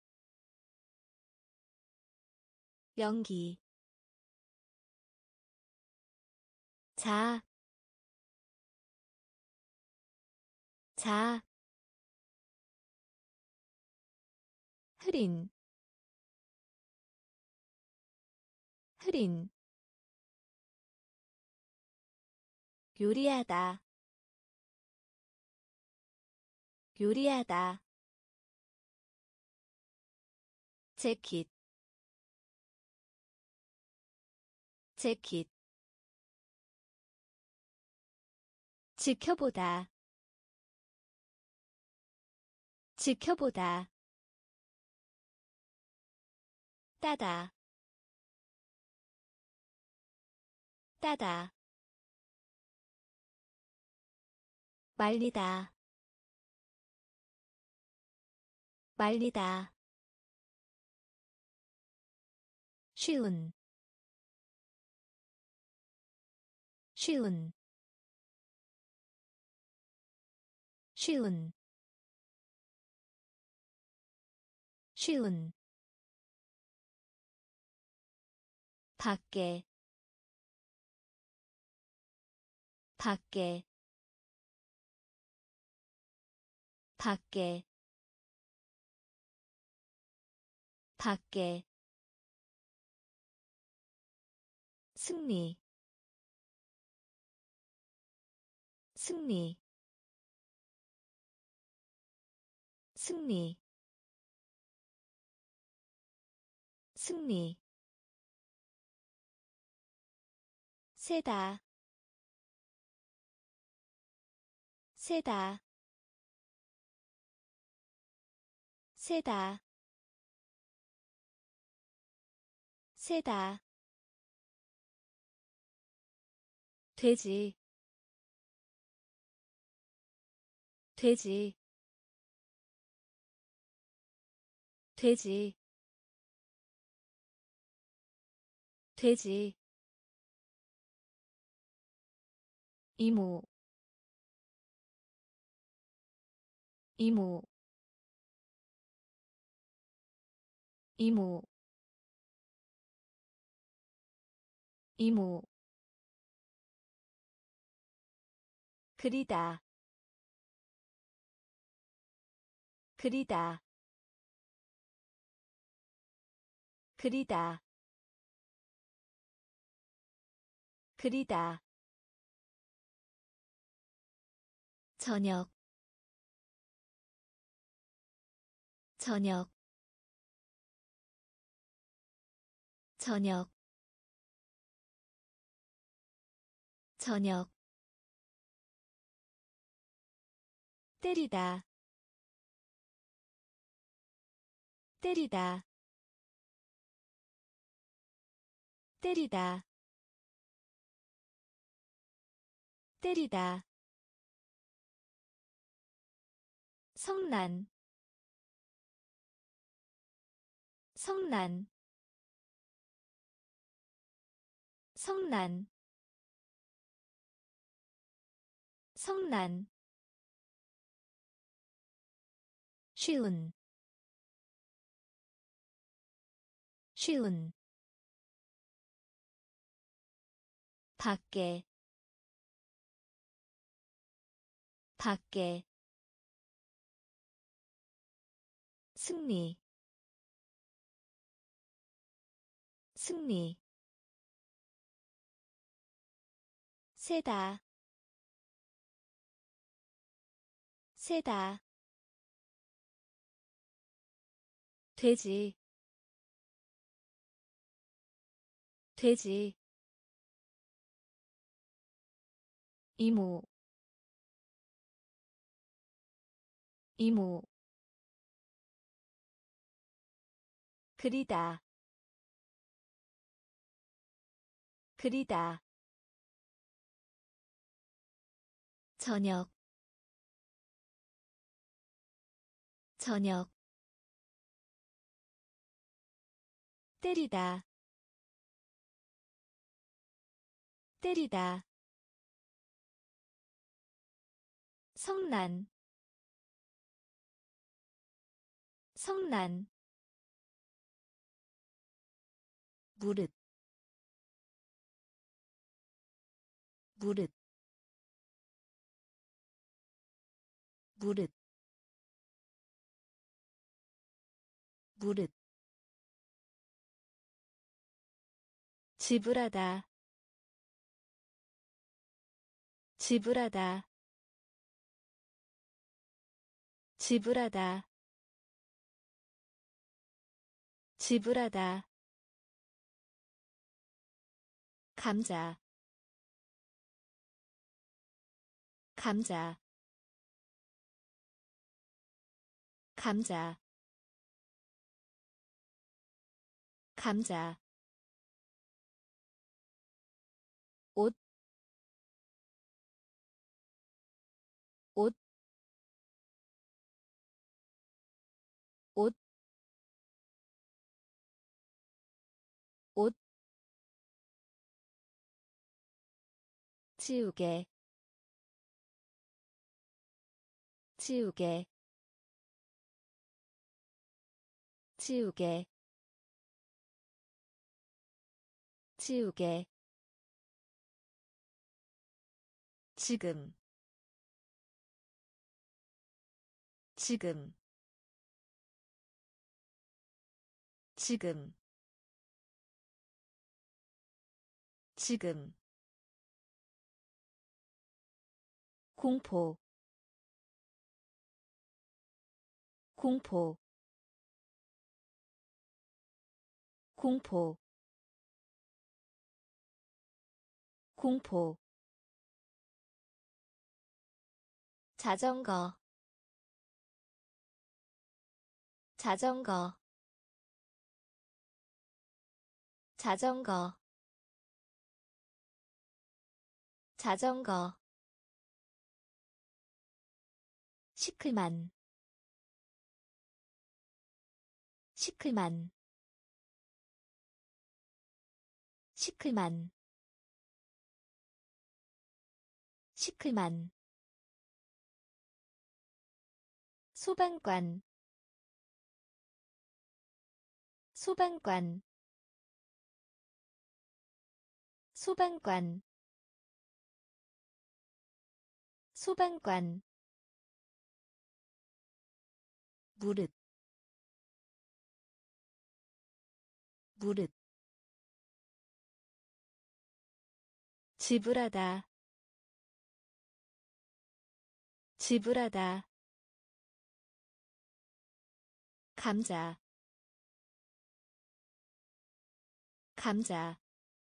연기, 자, 자, 흐린, 흐린, 요리하다, 요리하다, 재킷, 재킷, 지켜보다, 지켜보다, 따다, 따다, 말리다, 말리다, 쉬운, 쉬운, 쉬운, 쉬운, 밖에, 밖에, 밖에, 밖에, 승리, 승리, 승리, 승리, 세다, 세다, 세다, 세다 돼지 돼지 돼지 돼지 이모 이모 이모 이모 그리다 그리다 그리다 그리다 저녁 저녁 저녁 저녁 때리다 때리다 때리다 때리다 성난 성난 성난 성난 쉬운 쉬운 밖에 밖에 승리 승리 세다 세다 돼지 돼지 이모 이모 그리다 그리다 저녁 저녁 때리다 때리다 성난 성난 무릇 무릇 무릇 무릇 지불하다 지불하다 지불하다 지불하다 감자 감자 감자 감자 옷, 옷, 옷, 옷, 지우개, 지우개, 지우개, 지우개, 지금, 지금, 지금, 지금, 공포, 공포, 공포, 공포, 자전거, 자전거, 자전거 자전거 시클만 시클만 시클만 시클만 소방관 소방관 소방관 소방관 무릇 무릇 지불하다 지불하다 감자 감자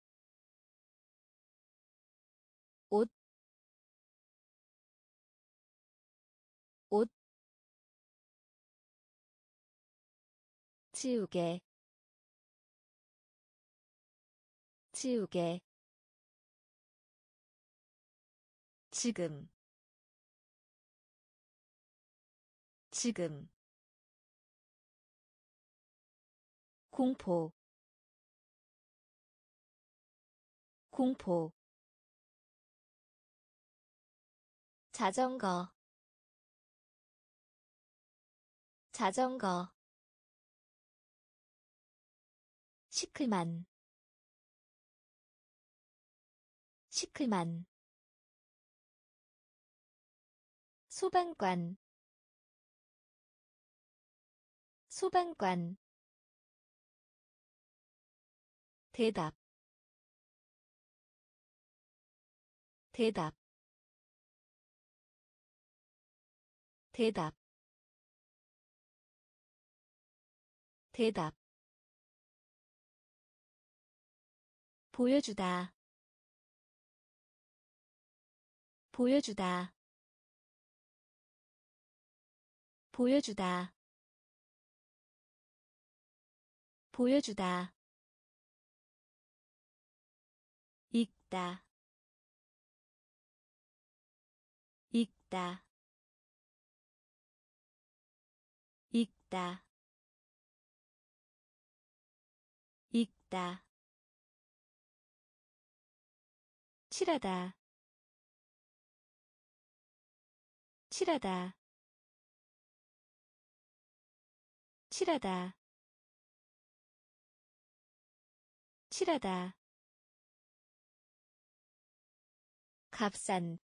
옷, 옷 지우개 지우개 지금 지금 공포 공포 자전거 자전거 시클만 시클만 소방관 소방관 대답 대답 대답 대답 보여주다 보여주다 보여주다 보여주다 읽다 읽다 읽다 읽다 칠하다 칠하다 칠하다 칠하다 값싼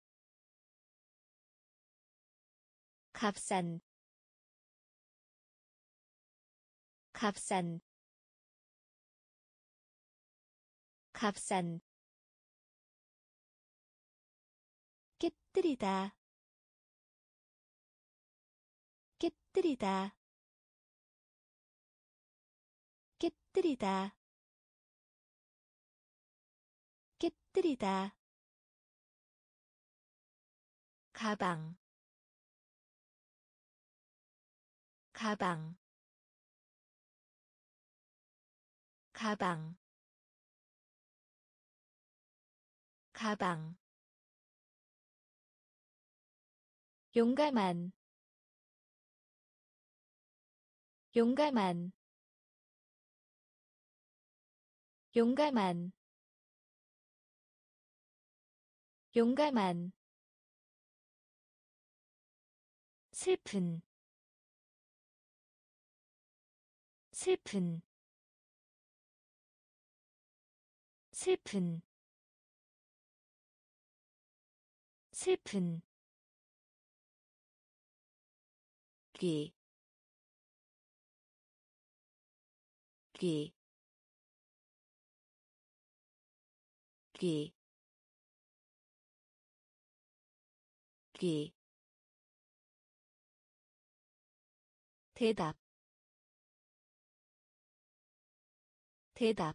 값싼 값싼 값싼 깨뜨리다 깨뜨리다 깨뜨리다 깨뜨리다 가방 가방 가방 가방 용감한 용감한 용감한 용감한 슬픈 슬픈 슬픈 슬픈 귀, 귀, 귀, 귀. 대답 대답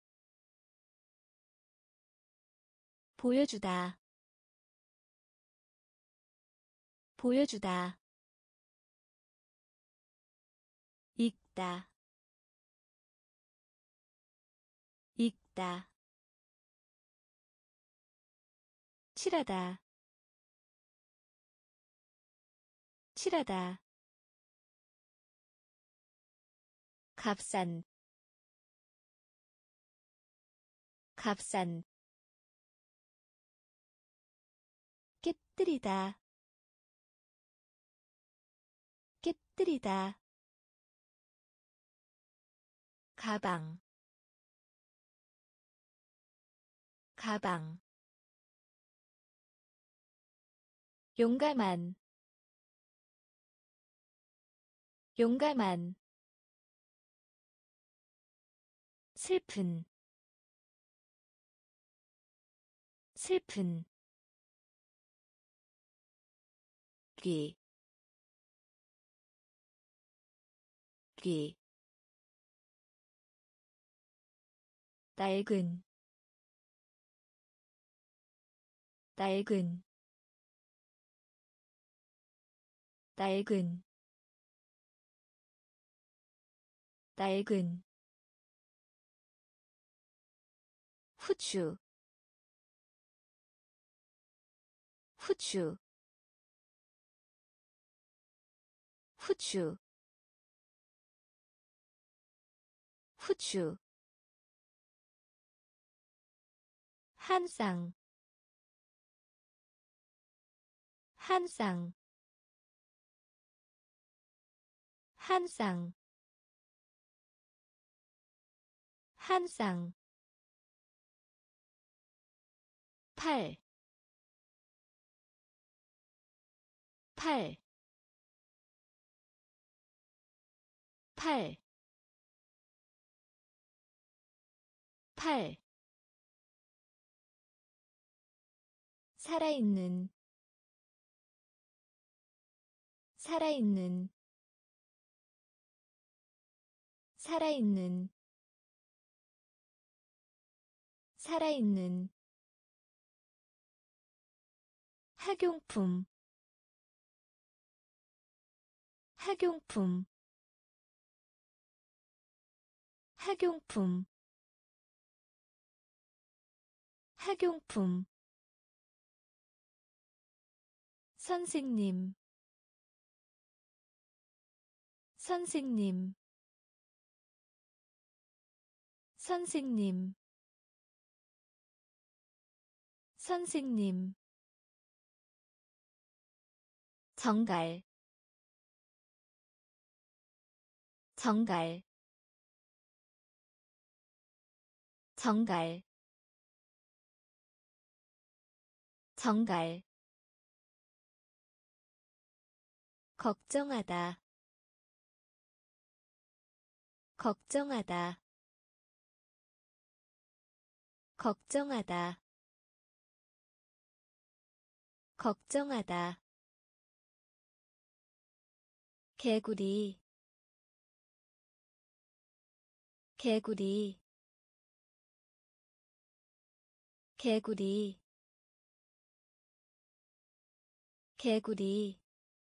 보여주다 보여주다 읽다 있다. 칠하다. 칠하다. 값싼. 값싼. 깨뜨리다. 깨뜨리다. 가방. 가방. 용감한. 용감한. 슬픈. 슬픈. 귀. 귀. 낡은. 낡은. 낡은. 낡은. 후추. 후추. 후추. 후추. 한 쌍. 한 쌍. 한 쌍. 한 쌍. 팔. 팔. 팔. 팔. 살아있는. 살아있는. 살아있는. 살아있는. 학용품. 학용품. 학용품. 학용품. 선생님. 선생님. 선생님. 선생님. 정갈. 정갈. 정갈. 정갈. 걱정하다. 걱정하다. 걱정하다. 걱정하다. 개구리. 개구리. 개구리. 개구리.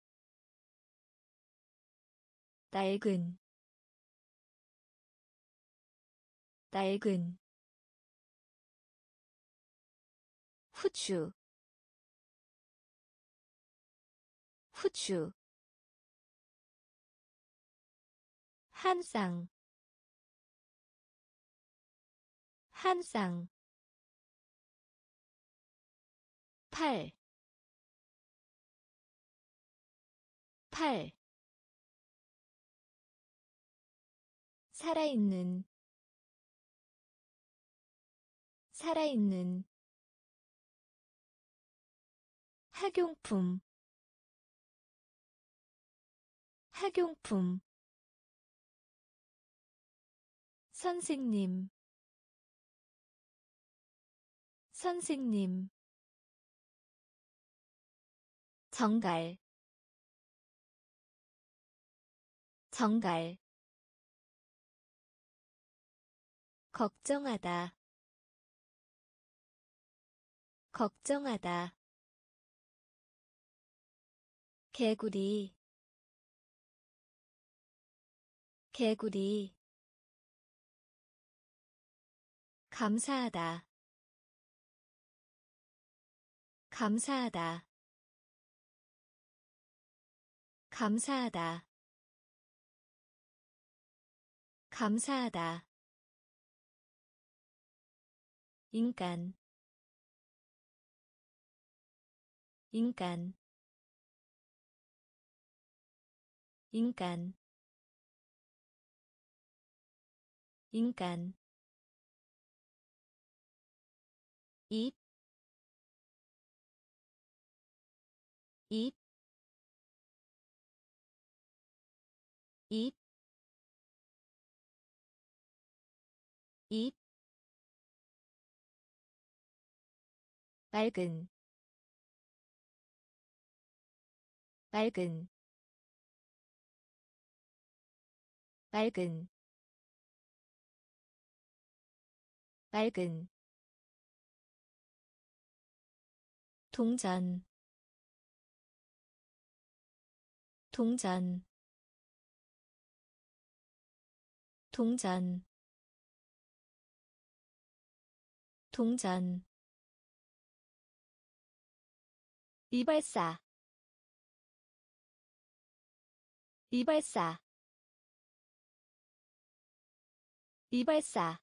낡은. 낡은. 후추. 후추. 한 쌍. 한 쌍. 팔. 팔. 살아있는. 살아있는. 학용품. 학용품. 선생님. 선생님. 정갈. 정갈. 걱정하다. 걱정하다. 개구리. 개구리. 감사하다. 감사하다. 감사하다. 감사하다. 인간 인간 인간 인간 입, 입, 입, 입, 맑은, 맑은, 맑은, 맑은, 동전, 동전, 동전, 동전, 이발사, 이발사, 이발사,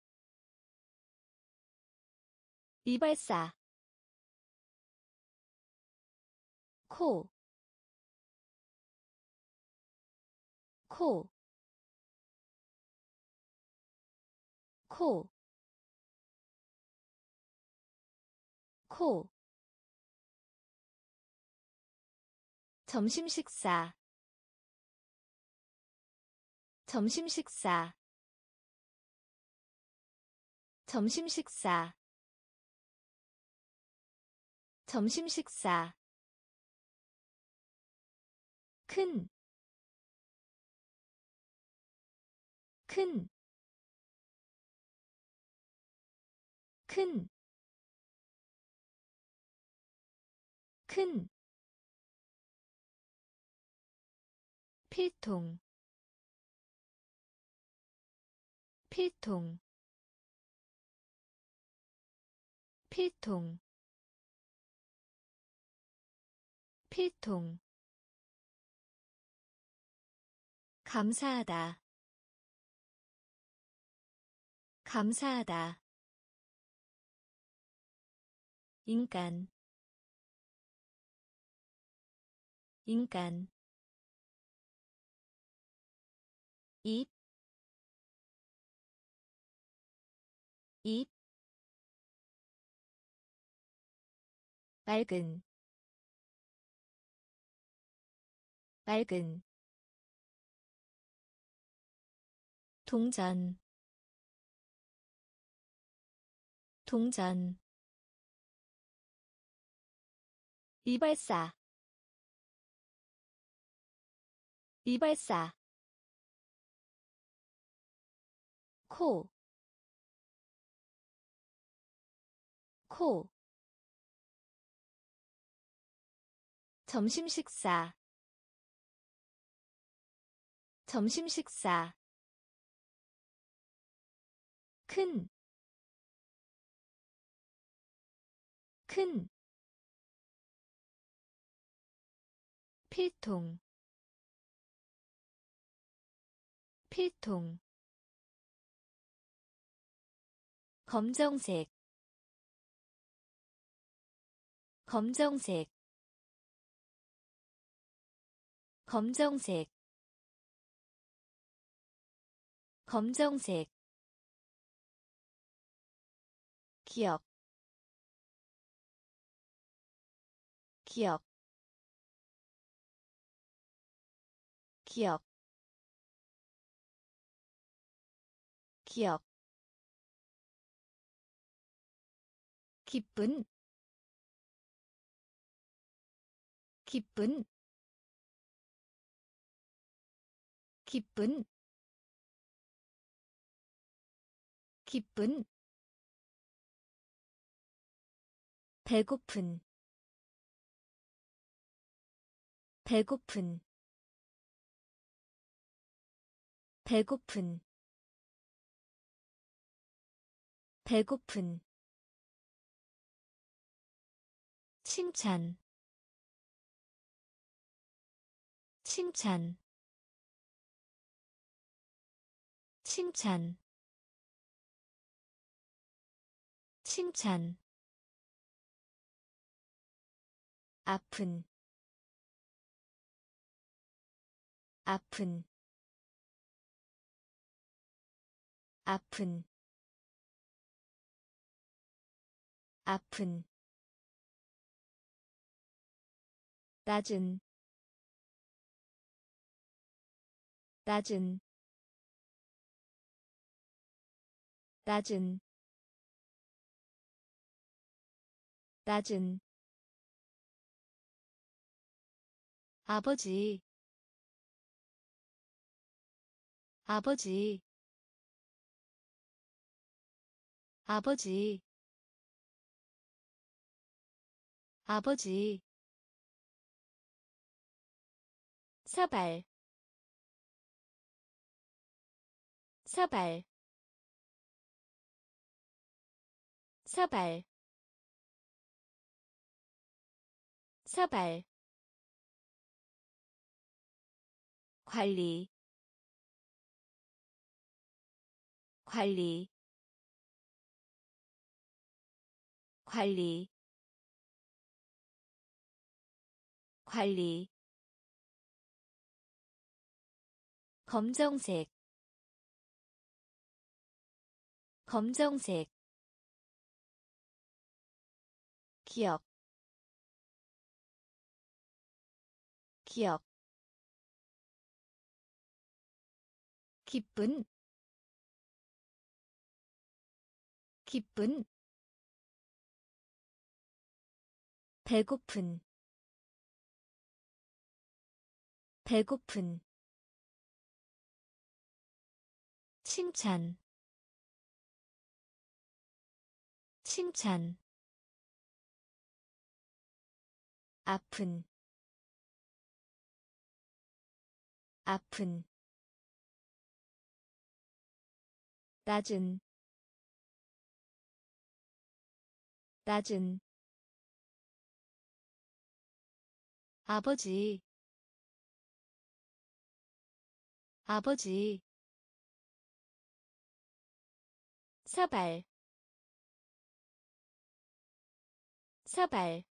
이발사, 코, 코, 코, 코, 점심 식사, 점심 식사, 점심 식사, 점심 식사, 큰, 큰, 큰, 큰, 필통, 필통, 필통, 필통, 감사하다. 감사하다. 인간 인간 입, 입, 맑은, 맑은, 동전, 동전, 이발사, 이발사, 코, 코, 점심 식사, 점심 식사, 큰, 큰, 필통, 필통, 검정색, 검정색, 검정색, 검정색, 기억, 기억, 기억, 기억, 기쁜, 기쁜, 기쁜, 기쁜, 배고픈, 배고픈, 배고픈, 배고픈 칭찬 칭찬 칭찬 칭찬 아픈 아픈 아픈 아픈 낮은 낮은 낮은 낮은 아버지 아버지 아버지 아버지 사발 사발 사발 사발 관리 관리 관리 관리 검정색 검정색 기억 기억 기쁜 기쁜 배고픈 배고픈 칭찬 칭찬 아픈 아픈 낮은 낮은 아버지 아버지 사발 사발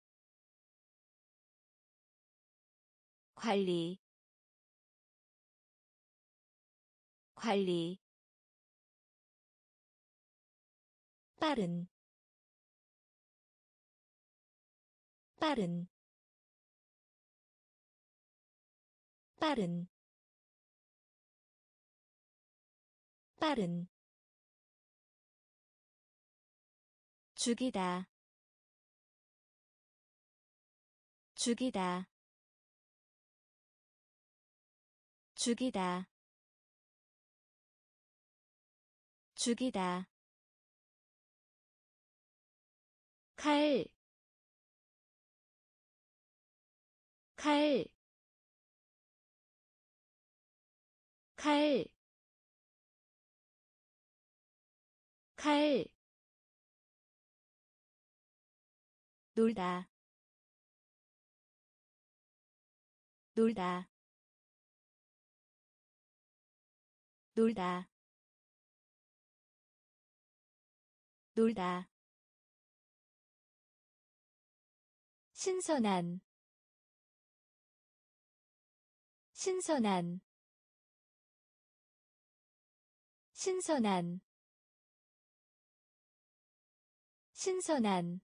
관리 관리 빠른 빠른 빠른 빠른 죽이다 죽이다 죽이다 죽이다 칼, 칼, 칼, 칼, 놀다, 놀다, 놀다, 놀다, 신선한, 신선한, 신선한, 신선한,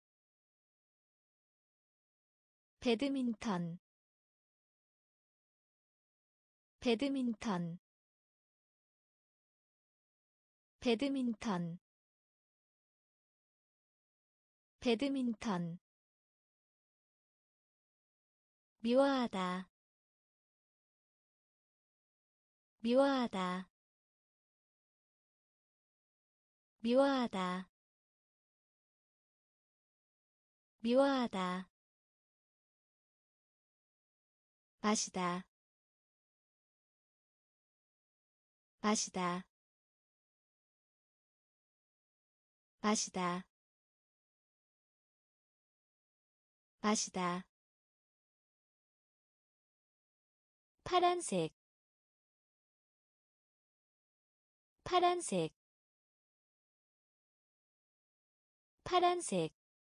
배드민턴, 배드민턴, 배드민턴, 배드민턴, 미워하다, 미워하다, 미워하다, 미워하다, 마시다, 마시다, 마시다 마시다 파란색 파란색 파란색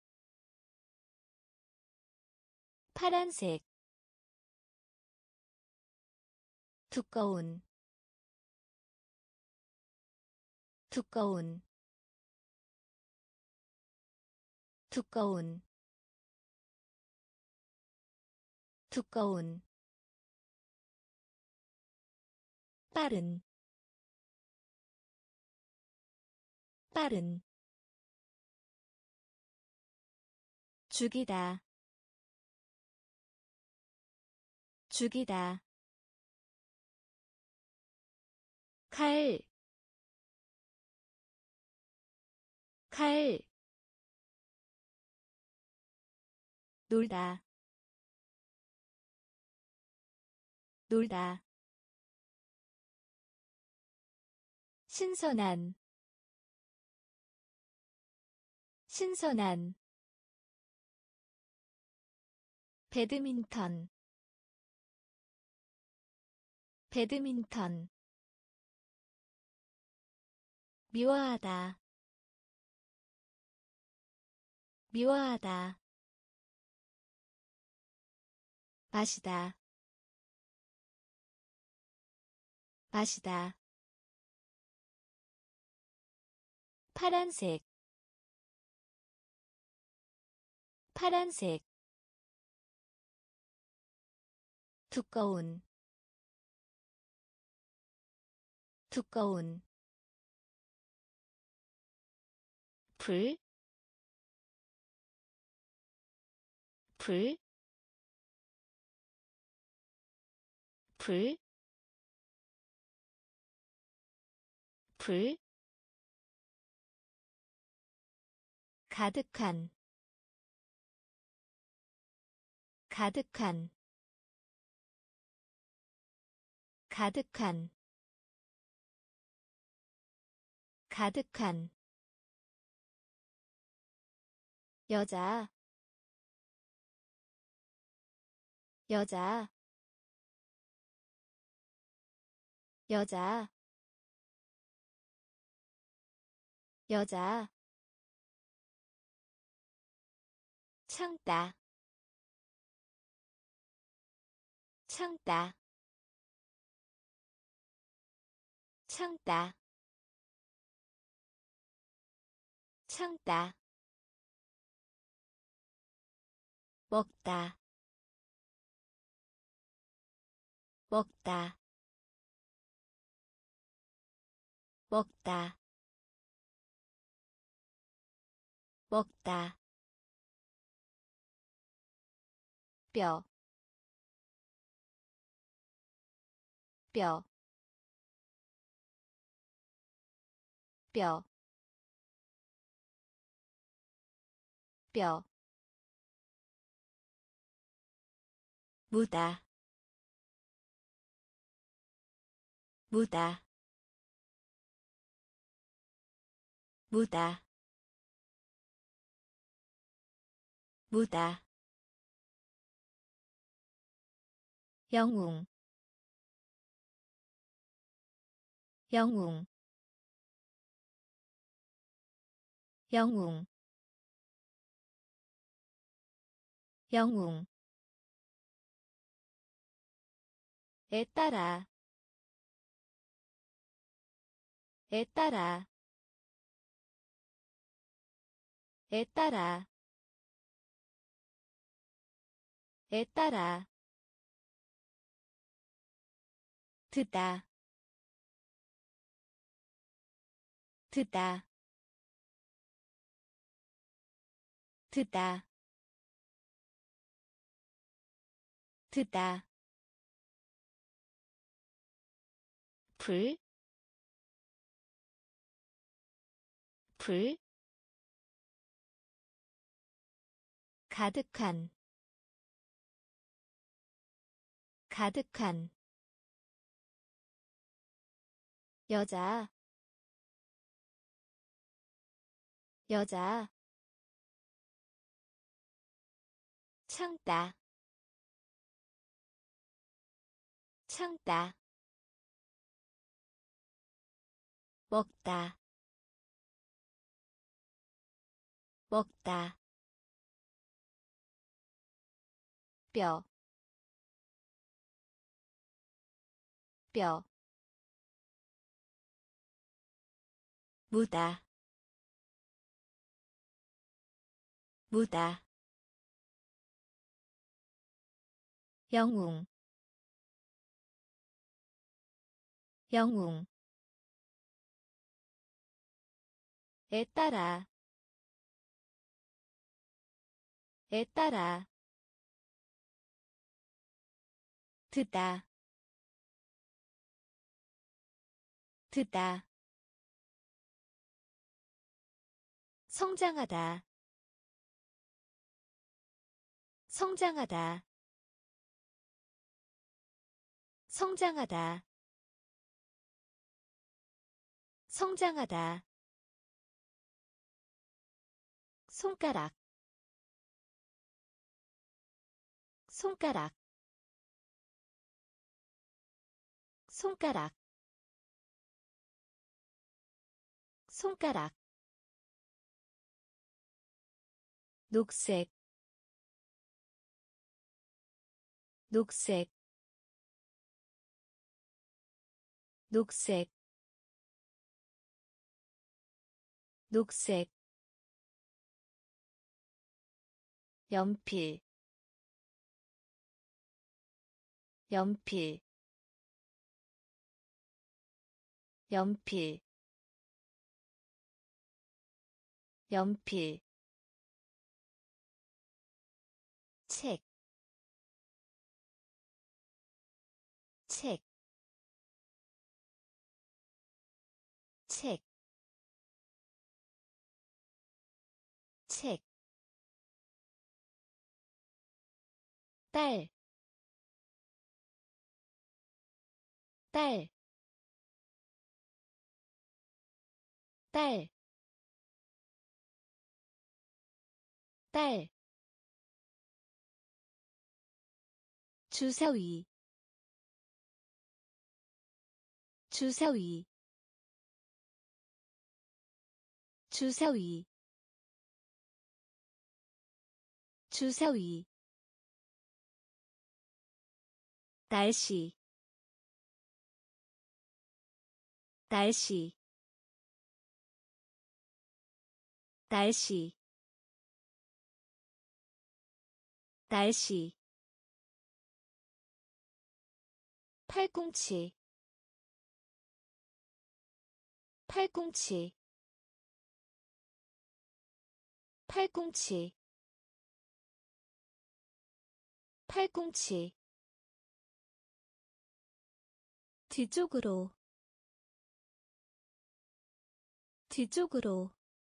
파란색 두꺼운 두꺼운 두꺼운 두꺼운 빠른 빠른 죽이다 죽이다 칼, 칼, 놀다, 놀다, 신선한, 신선한, 배드민턴, 배드민턴, 미워하다, 미워하다, 마시다, 마시다, 파란색, 파란색, 두꺼운, 두꺼운, 불, 불, 불, 불, 가득한, 가득한, 가득한, 가득한, 여자, 여자, 여자, 여자, 참다, 참다, 참다, 참다, 먹다, 먹다, 먹다, 먹다, 뼈, 뼈, 뼈, 뼈, 무다, 무다, 무다, 무다, 영웅, 영웅, 영웅, 영웅, 에 따라, 에 따라, 에 따라, 에 따라, 듣다, 듣다, 듣다, 듣다, 불, 불, 가득한, 가득한, 여자, 여자 참다 참다 먹다 먹다 뼈, 뼈, 무다, 무다, 영웅, 영웅, 에 따라, 에 따라, 듣다, 듣다, 성장하다, 성장하다, 성장하다, 성장하다, 손가락, 손가락, 손가락, 손가락, 녹색, 녹색, 녹색, 녹색, 연필, 연필, 연필, 연필, 책, 책, 책, 책, 딸, 딸, 딸, 딸, 주사위, 주사위, 주사위, 주사위, 날씨, 날씨, 날씨, 날씨, 팔꿈치, 팔꿈치, 팔꿈치, 팔꿈치, 뒤쪽으로, 뒤쪽으로,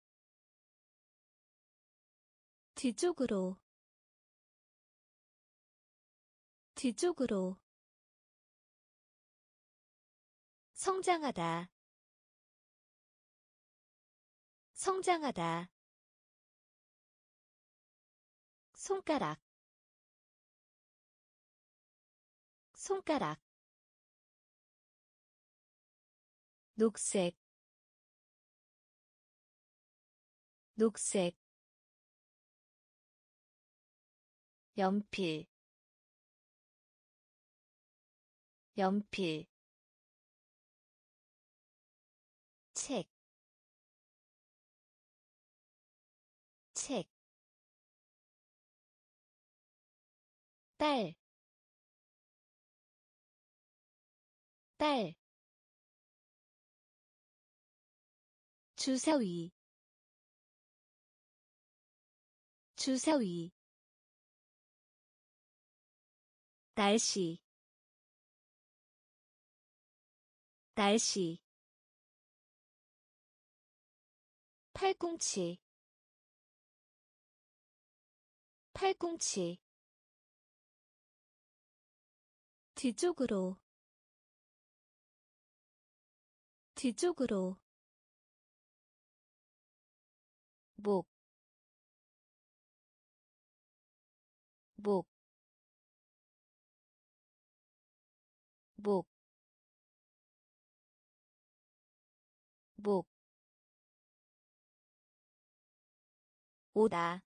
뒤쪽으로, 뒤쪽으로, 성장하다, 성장하다, 손가락, 손가락, 녹색, 녹색, 연필, 연필, 책, 책, 딸, 딸, 주사위, 주사위, 날씨, 날씨, 팔꿈치, 팔꿈치, 뒤쪽으로, 뒤쪽으로, 목, 목, 목, 목, 오다,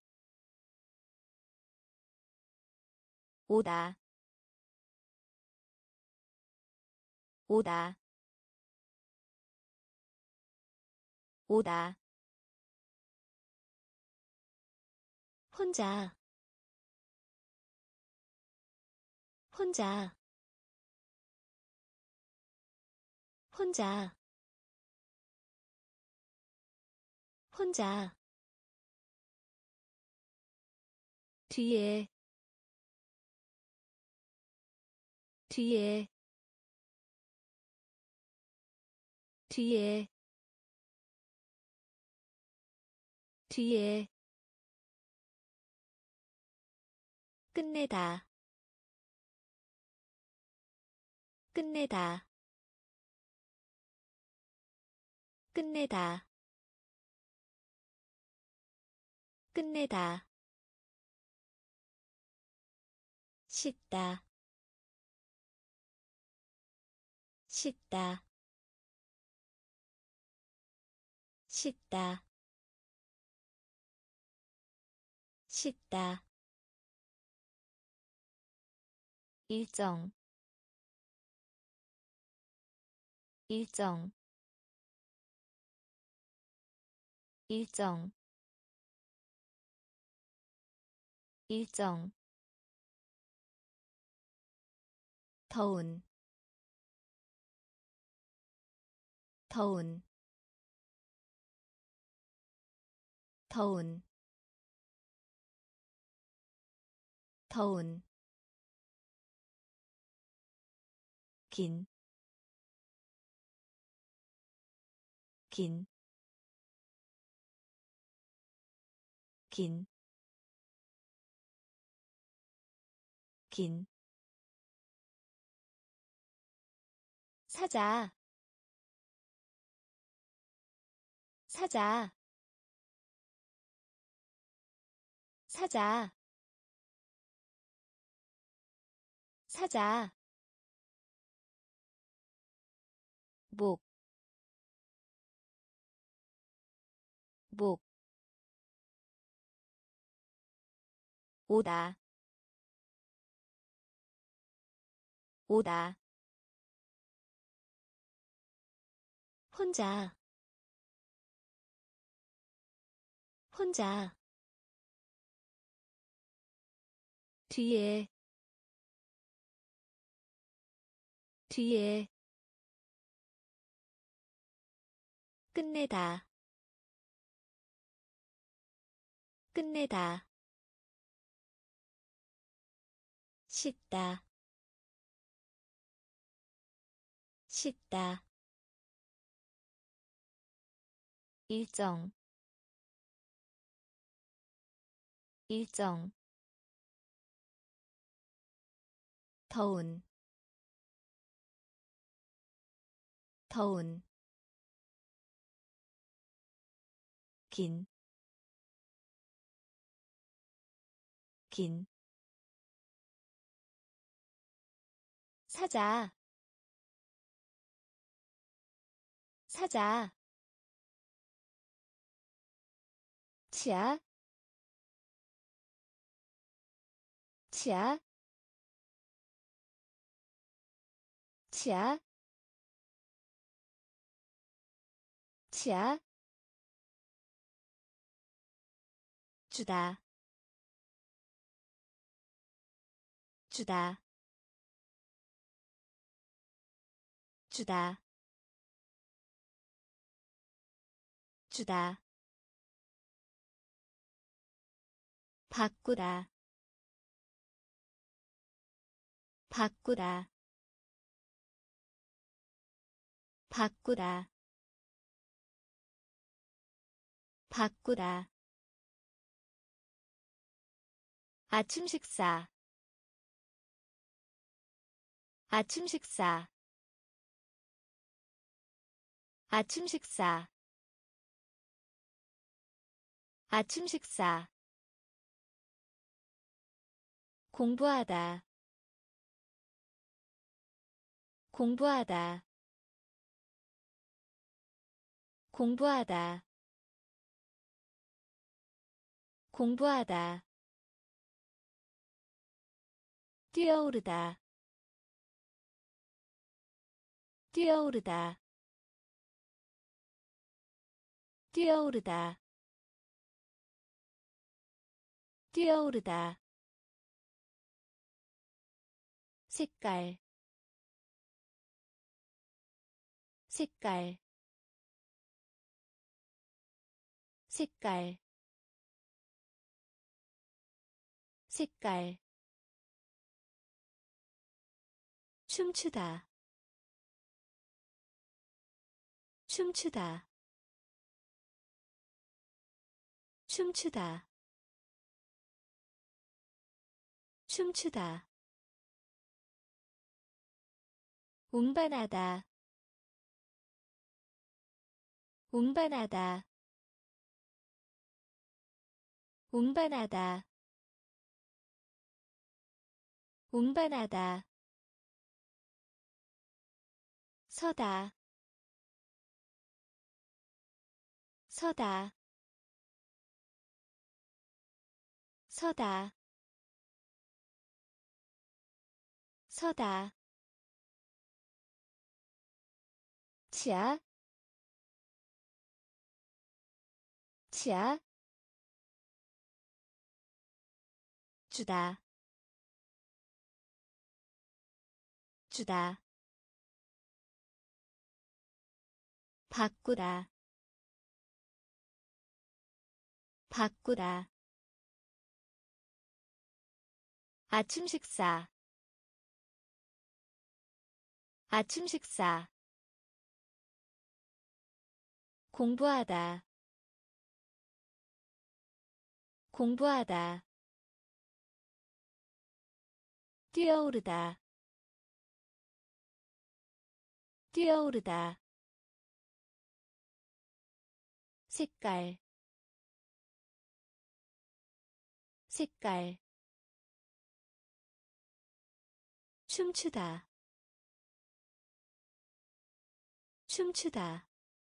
오다, 오다, 오다, 혼자, 혼자, 혼자, 혼자, 뒤에, 뒤에, 뒤에, 뒤에, 끝내다, 끝내다, 끝내다, 끝내다, 씻다, 씻다, 씻다, 씻다, 일정, 일정, 일정, 일정, 더운, 더운, 더운, 더운, 긴, 긴, 긴, 긴, 사자, 사자, 사자, 사자, 목, 목, 오다, 오다, 혼자, 혼자, 뒤에, 뒤에, 끝내다, 끝내다, 씻다, 씻다, 일정, 일정, 더운, 더운, 긴, 긴, 사자, 사자, 치아, 치아, 치아, 치아, 주다, 주다, 주다, 주다, 바꾸다, 바꾸다, 바꾸다, 바꾸다, 아침 식사, 아침 식사, 아침 식사, 아침 식사. 공부하다. 공부하다. 공부하다. 공부하다. 뛰어오르다. 뛰어오르다. 뛰어오르다. 뛰어오르다. 색깔. 색깔. 색깔. 색깔. 춤추다. 춤추다. 춤추다. 춤추다. 운반하다. 운반하다. 운반하다. 운반하다. 서다. 서다. 서다. 서다. 치아. 치아. 주다. 주다. 바꾸다. 바꾸다. 아침 식사. 아침 식사. 공부하다. 공부하다. 뛰어오르다. 뛰어오르다. 색깔. 색깔. 춤추다. 춤추다.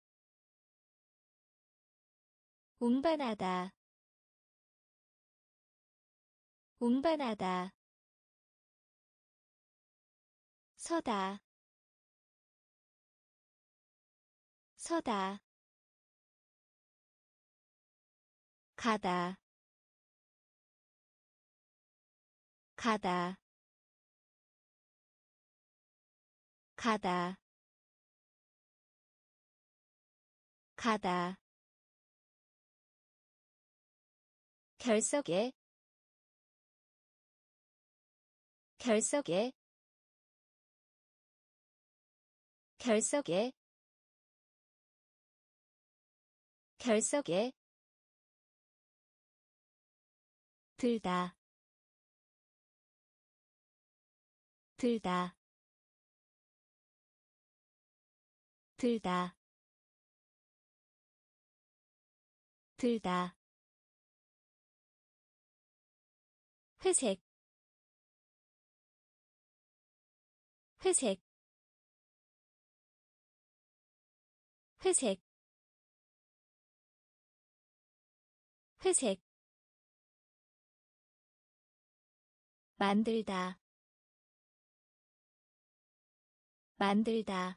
운반하다. 운반하다. 서다. 서다. 가다. 가다. 가다. 가다. 결석에. 결석에. 결석에. 결석에. 들다. 들다. 들다. 들다. 회색. 회색. 회색. 회색. 만들다. 만들다.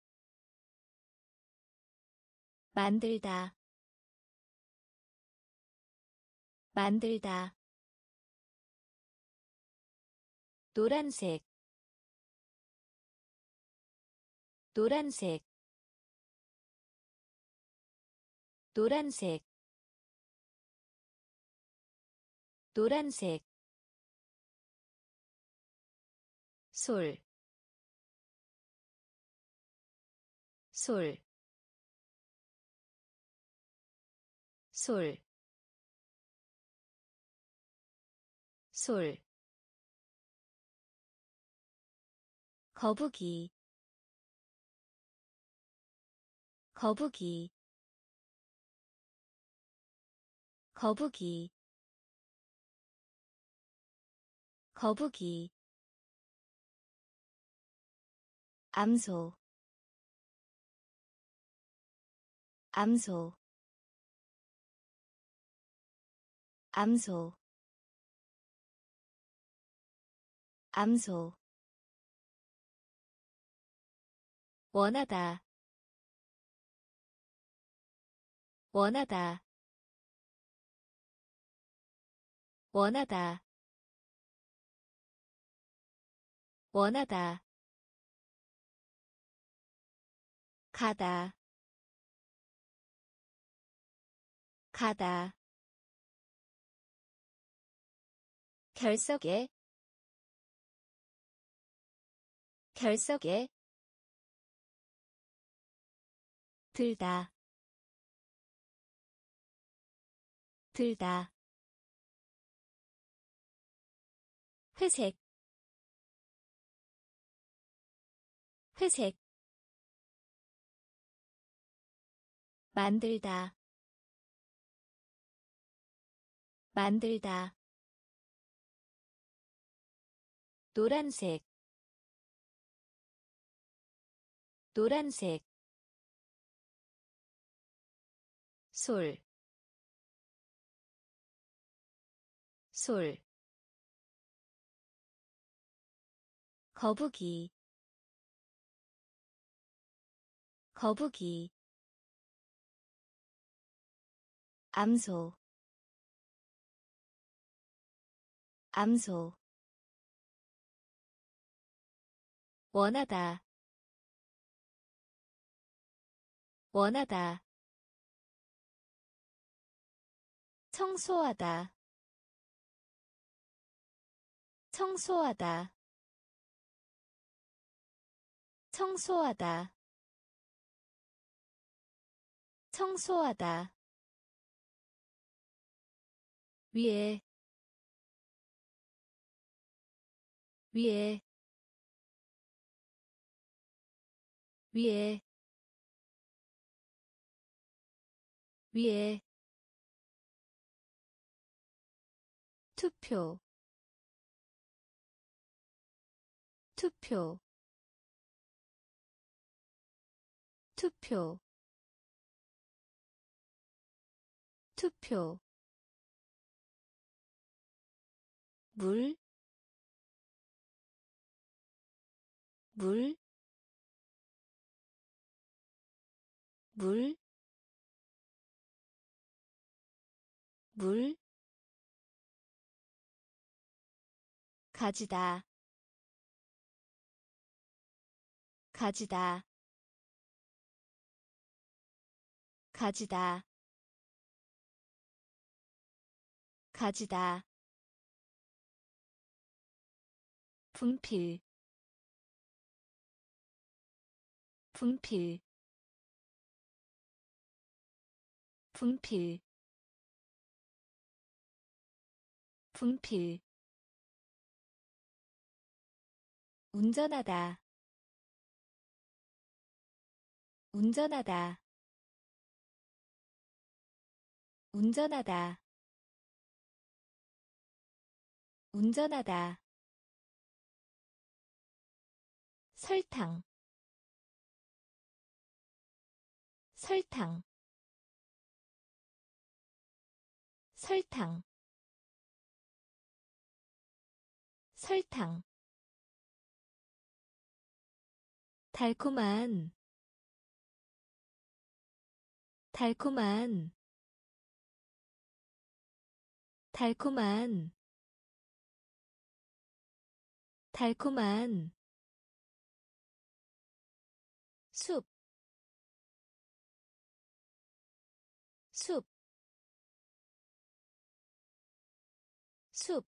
만들다. 만들다. 노란색. 노란색. 노란색. 노란색. 솔. 솔. 솔. 솔. 거북이. 거북이. 거북이 거북이 암소 암소 암소 암소 원하다 원하다 원하다 원하다 가다 가다 결석에 결석에 들다 들다 회색 회색 만들다 만들다 노란색 노란색 솔 솔 거북이 거북이 암소 암소 원하다 원하다 청소하다 청소하다 청소하다 청소하다 위에 위에 위에 위에 투표 투표 투표 투표 물, 물, 물, 물, 가지다, 가지다, 가지다, 가지다, 분필, 분필, 분필, 분필, 운전하다, 운전하다, 운전하다, 운전하다, 설탕, 설탕, 설탕, 설탕, 달콤한, 달콤한, 달콤한, 달콤한, 숲, 숲, 숲,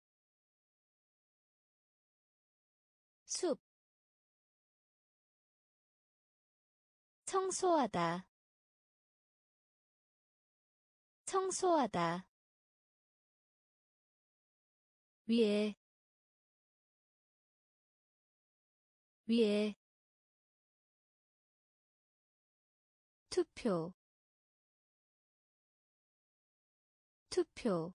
숲, 청소하다, 청소하다, 위에, 위에, 투표, 투표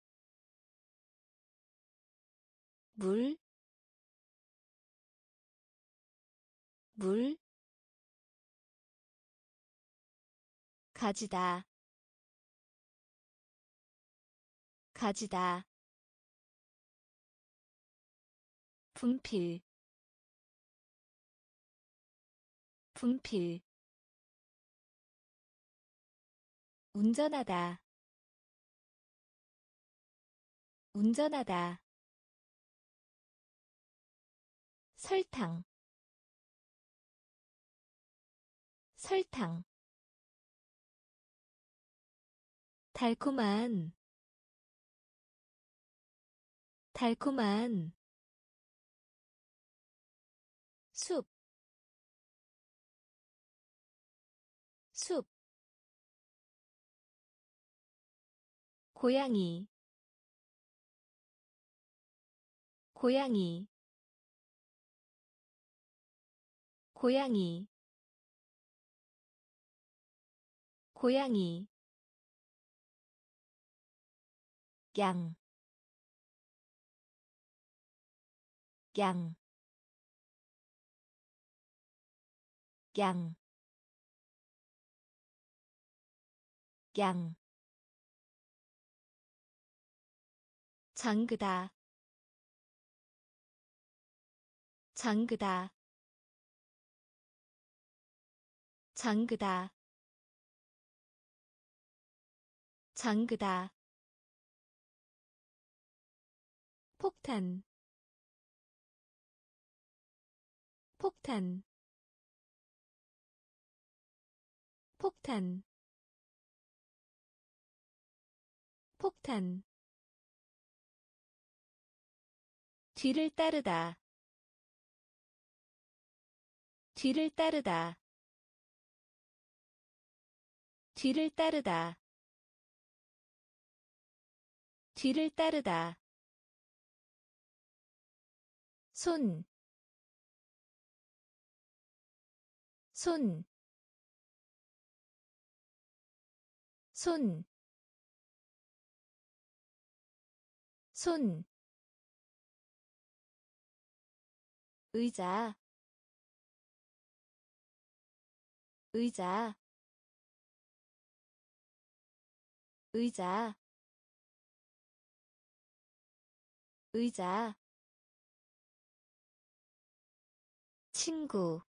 물, 물, 가지다, 가지다, 분필, 분필, 운전하다, 운전하다, 설탕, 설탕, 달콤한, 달콤한, 숲, 숲, 고양이, 고양이, 고양이, 고양이, 양, 양, 양, 양, 잠그다, 잠그다, 잠그다, 잠그다, 폭탄, 폭탄, 폭탄, 폭탄, 뒤를 따르다, 뒤를 따르다, 뒤를 따르다, 뒤를 따르다, 손, 손, 손, 손, 의자, 의자, 의자, 의자, 친구,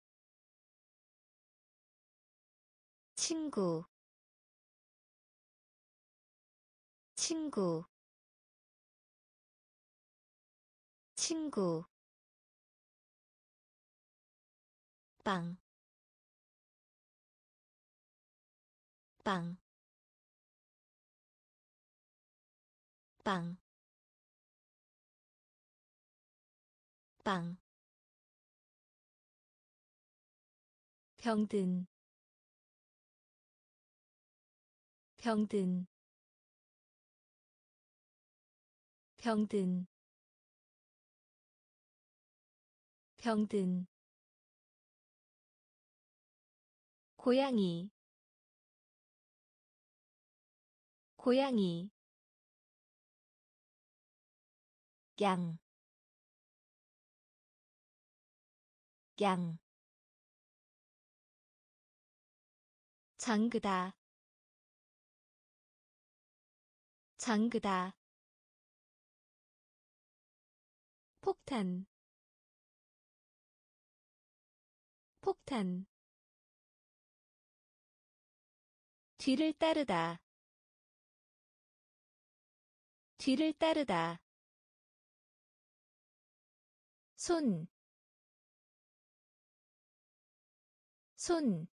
친구, 친구, 친구, 빵, 빵, 빵, 빵, 병든, 병든, 병든, 병든, 고양이, 고양이, 양, 양, 잠그다, 잠그다, 폭탄, 폭탄, 뒤를 따르다, 뒤를 따르다, 손, 손,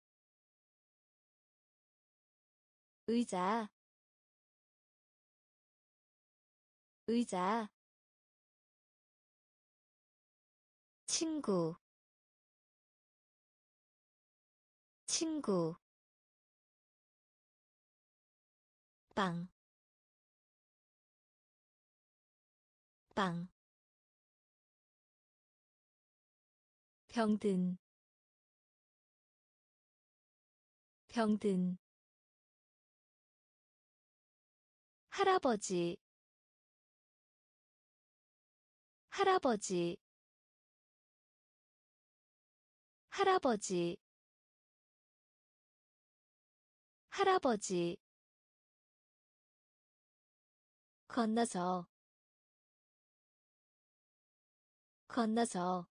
의자, 의자, 친구, 친구, 빵, 빵, 병든, 병든, 할아버지 할아버지 할아버지 할아버지 건너서 건너서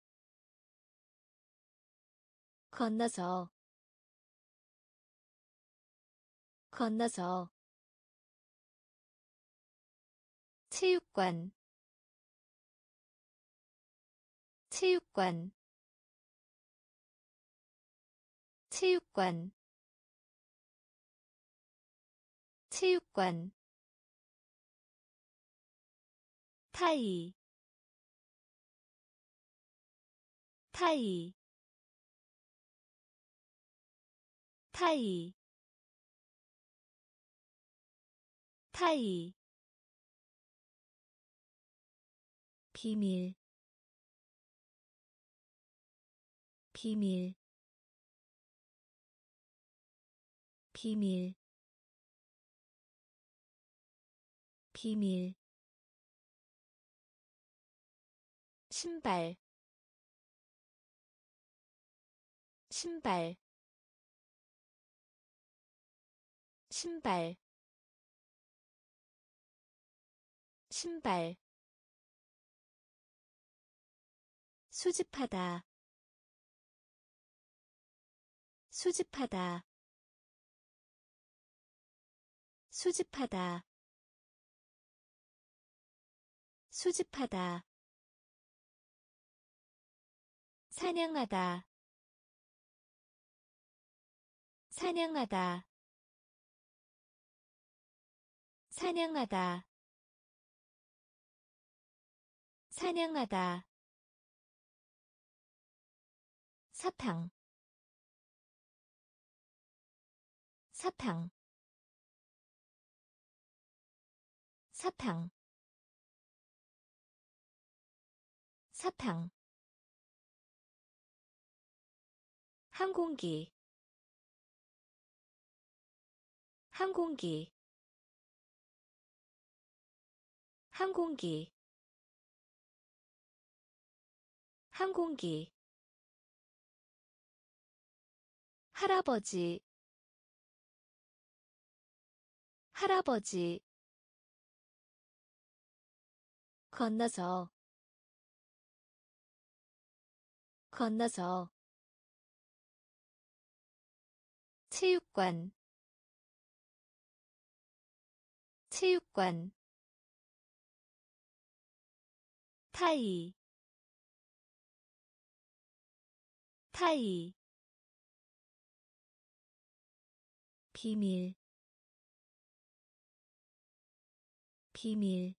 건너서 건너서 체육관 체육관 체육관 체육관 타이 타이 타이 타이 비밀 비밀 비밀 비밀 신발 신발 신발 신발 수집하다 수집하다 수집하다 수집하다 사냥하다 사냥하다 사냥하다 사냥하다 사탕 사탕 사탕 사탕 항공기 항공기 항공기 항공기 할아버지 할아버지 건너서 건너서 체육관 체육관 타이 타이 비밀 비밀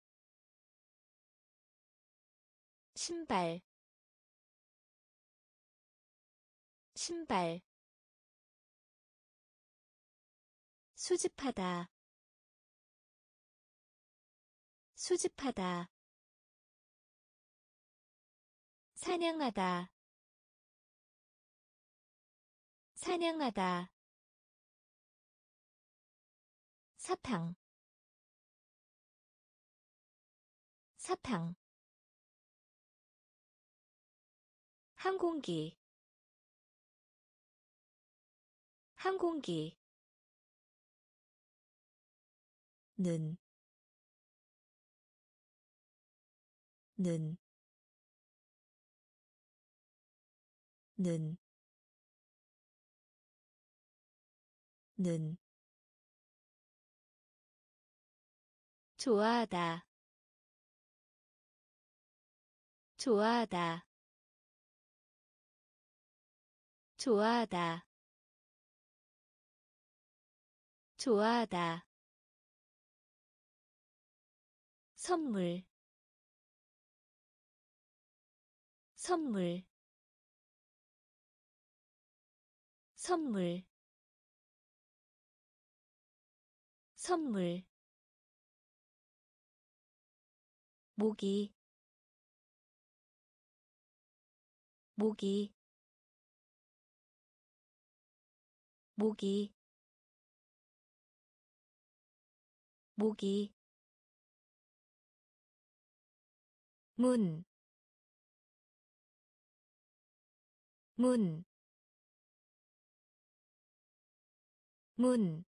신발 신발 수집하다 수집하다 사냥하다 사냥하다 사탕 사탕 항공기 항공기 는, 는, 는, 는 좋아하다 좋아하다 좋아하다 좋아하다 선물 선물 선물 선물 모기 모기 모기 모기 문, 문, 문,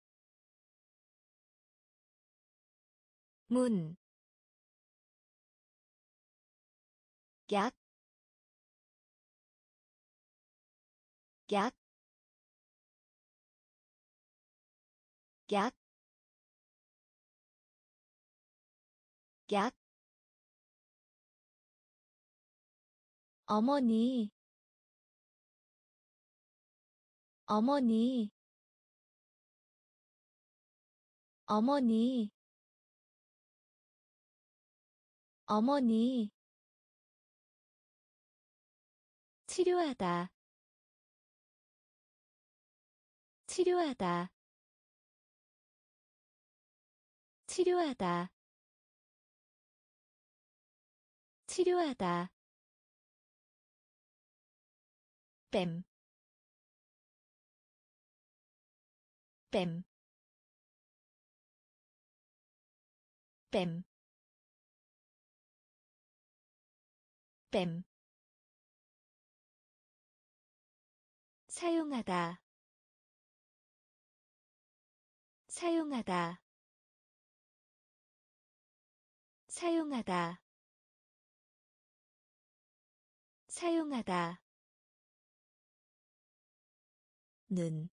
문, 약, 약, 약, 약, 어머니, 어머니, 어머니, 어머니, 치료하다, 치료하다, 치료하다, 치료하다, 뺨, 뺨, 뺨, 뺨, 사용하다, 사용하다, 사용하다, 사용하다, 는,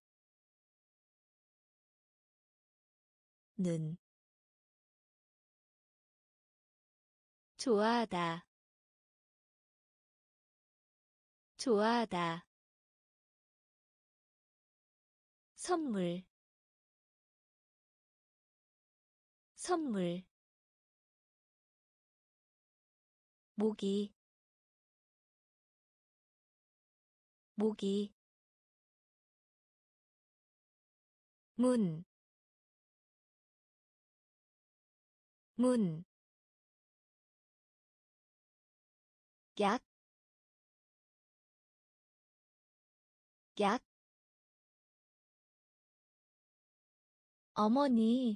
는, 좋아하다, 좋아하다, 선물, 선물, 모기, 모기, 문, 문, 약, 약, 어머니,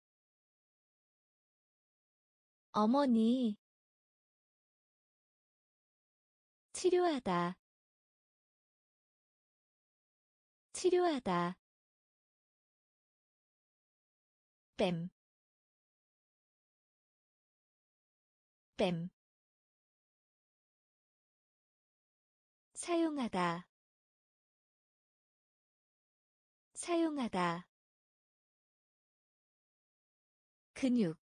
어머니, 치료하다, 치료하다, 뺨, 뺨, 사용하다, 사용하다, 근육,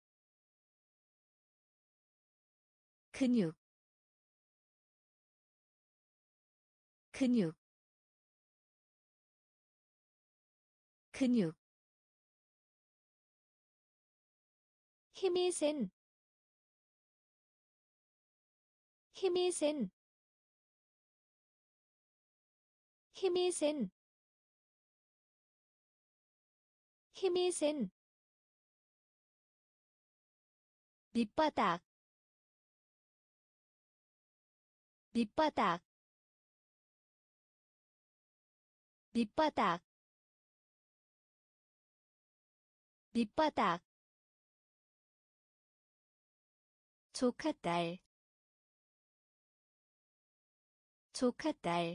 근육, 근육, 근육, 힘이 센, 힘이 센, 힘이 센, 힘이 센, 밑바닥, 밑바닥, 밑바닥, 밑바닥, 조카딸, 조카딸,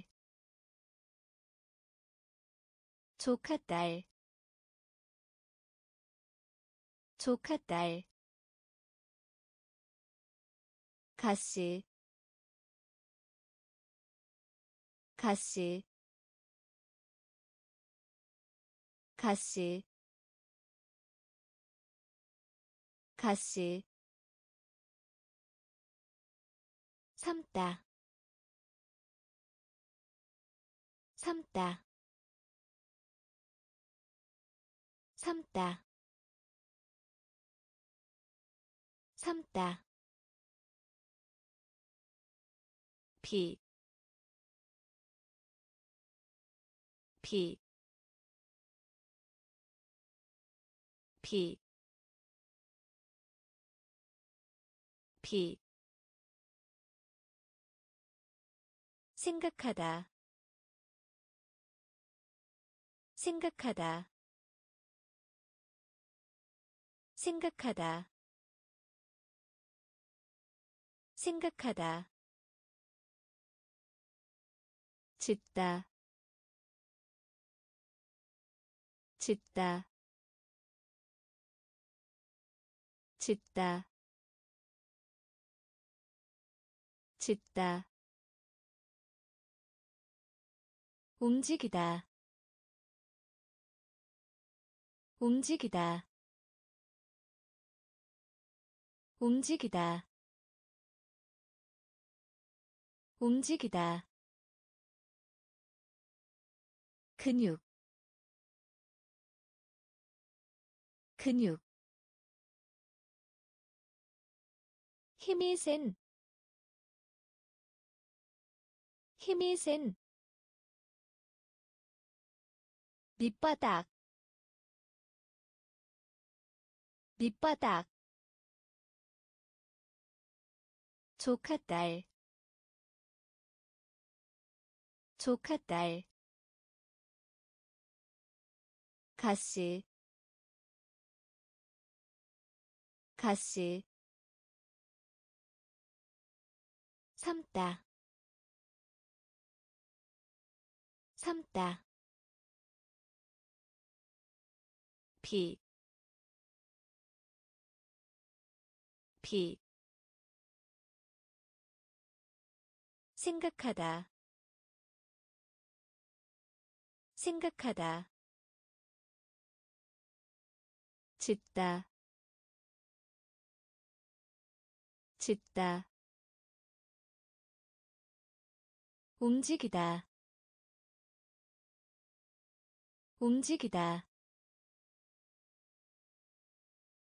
조카딸, 조카딸, 가시, 가시, 가시, 가시, 삶다, 삶다, 삶다, 삶다, 피, 피, 피, 피, 생각하다, 생각하다, 생각하다 생각하다 짓다 짓다 짓다 짓다 움직이다 움직이다 움직이다 움직이다 근육 근육 힘이 센 힘이 센 밑바닥 밑바닥 조카딸 조카딸 가시 가시 삶다 삶다 피, 피 생각하다 생각하다 짓다 짓다 움직이다 움직이다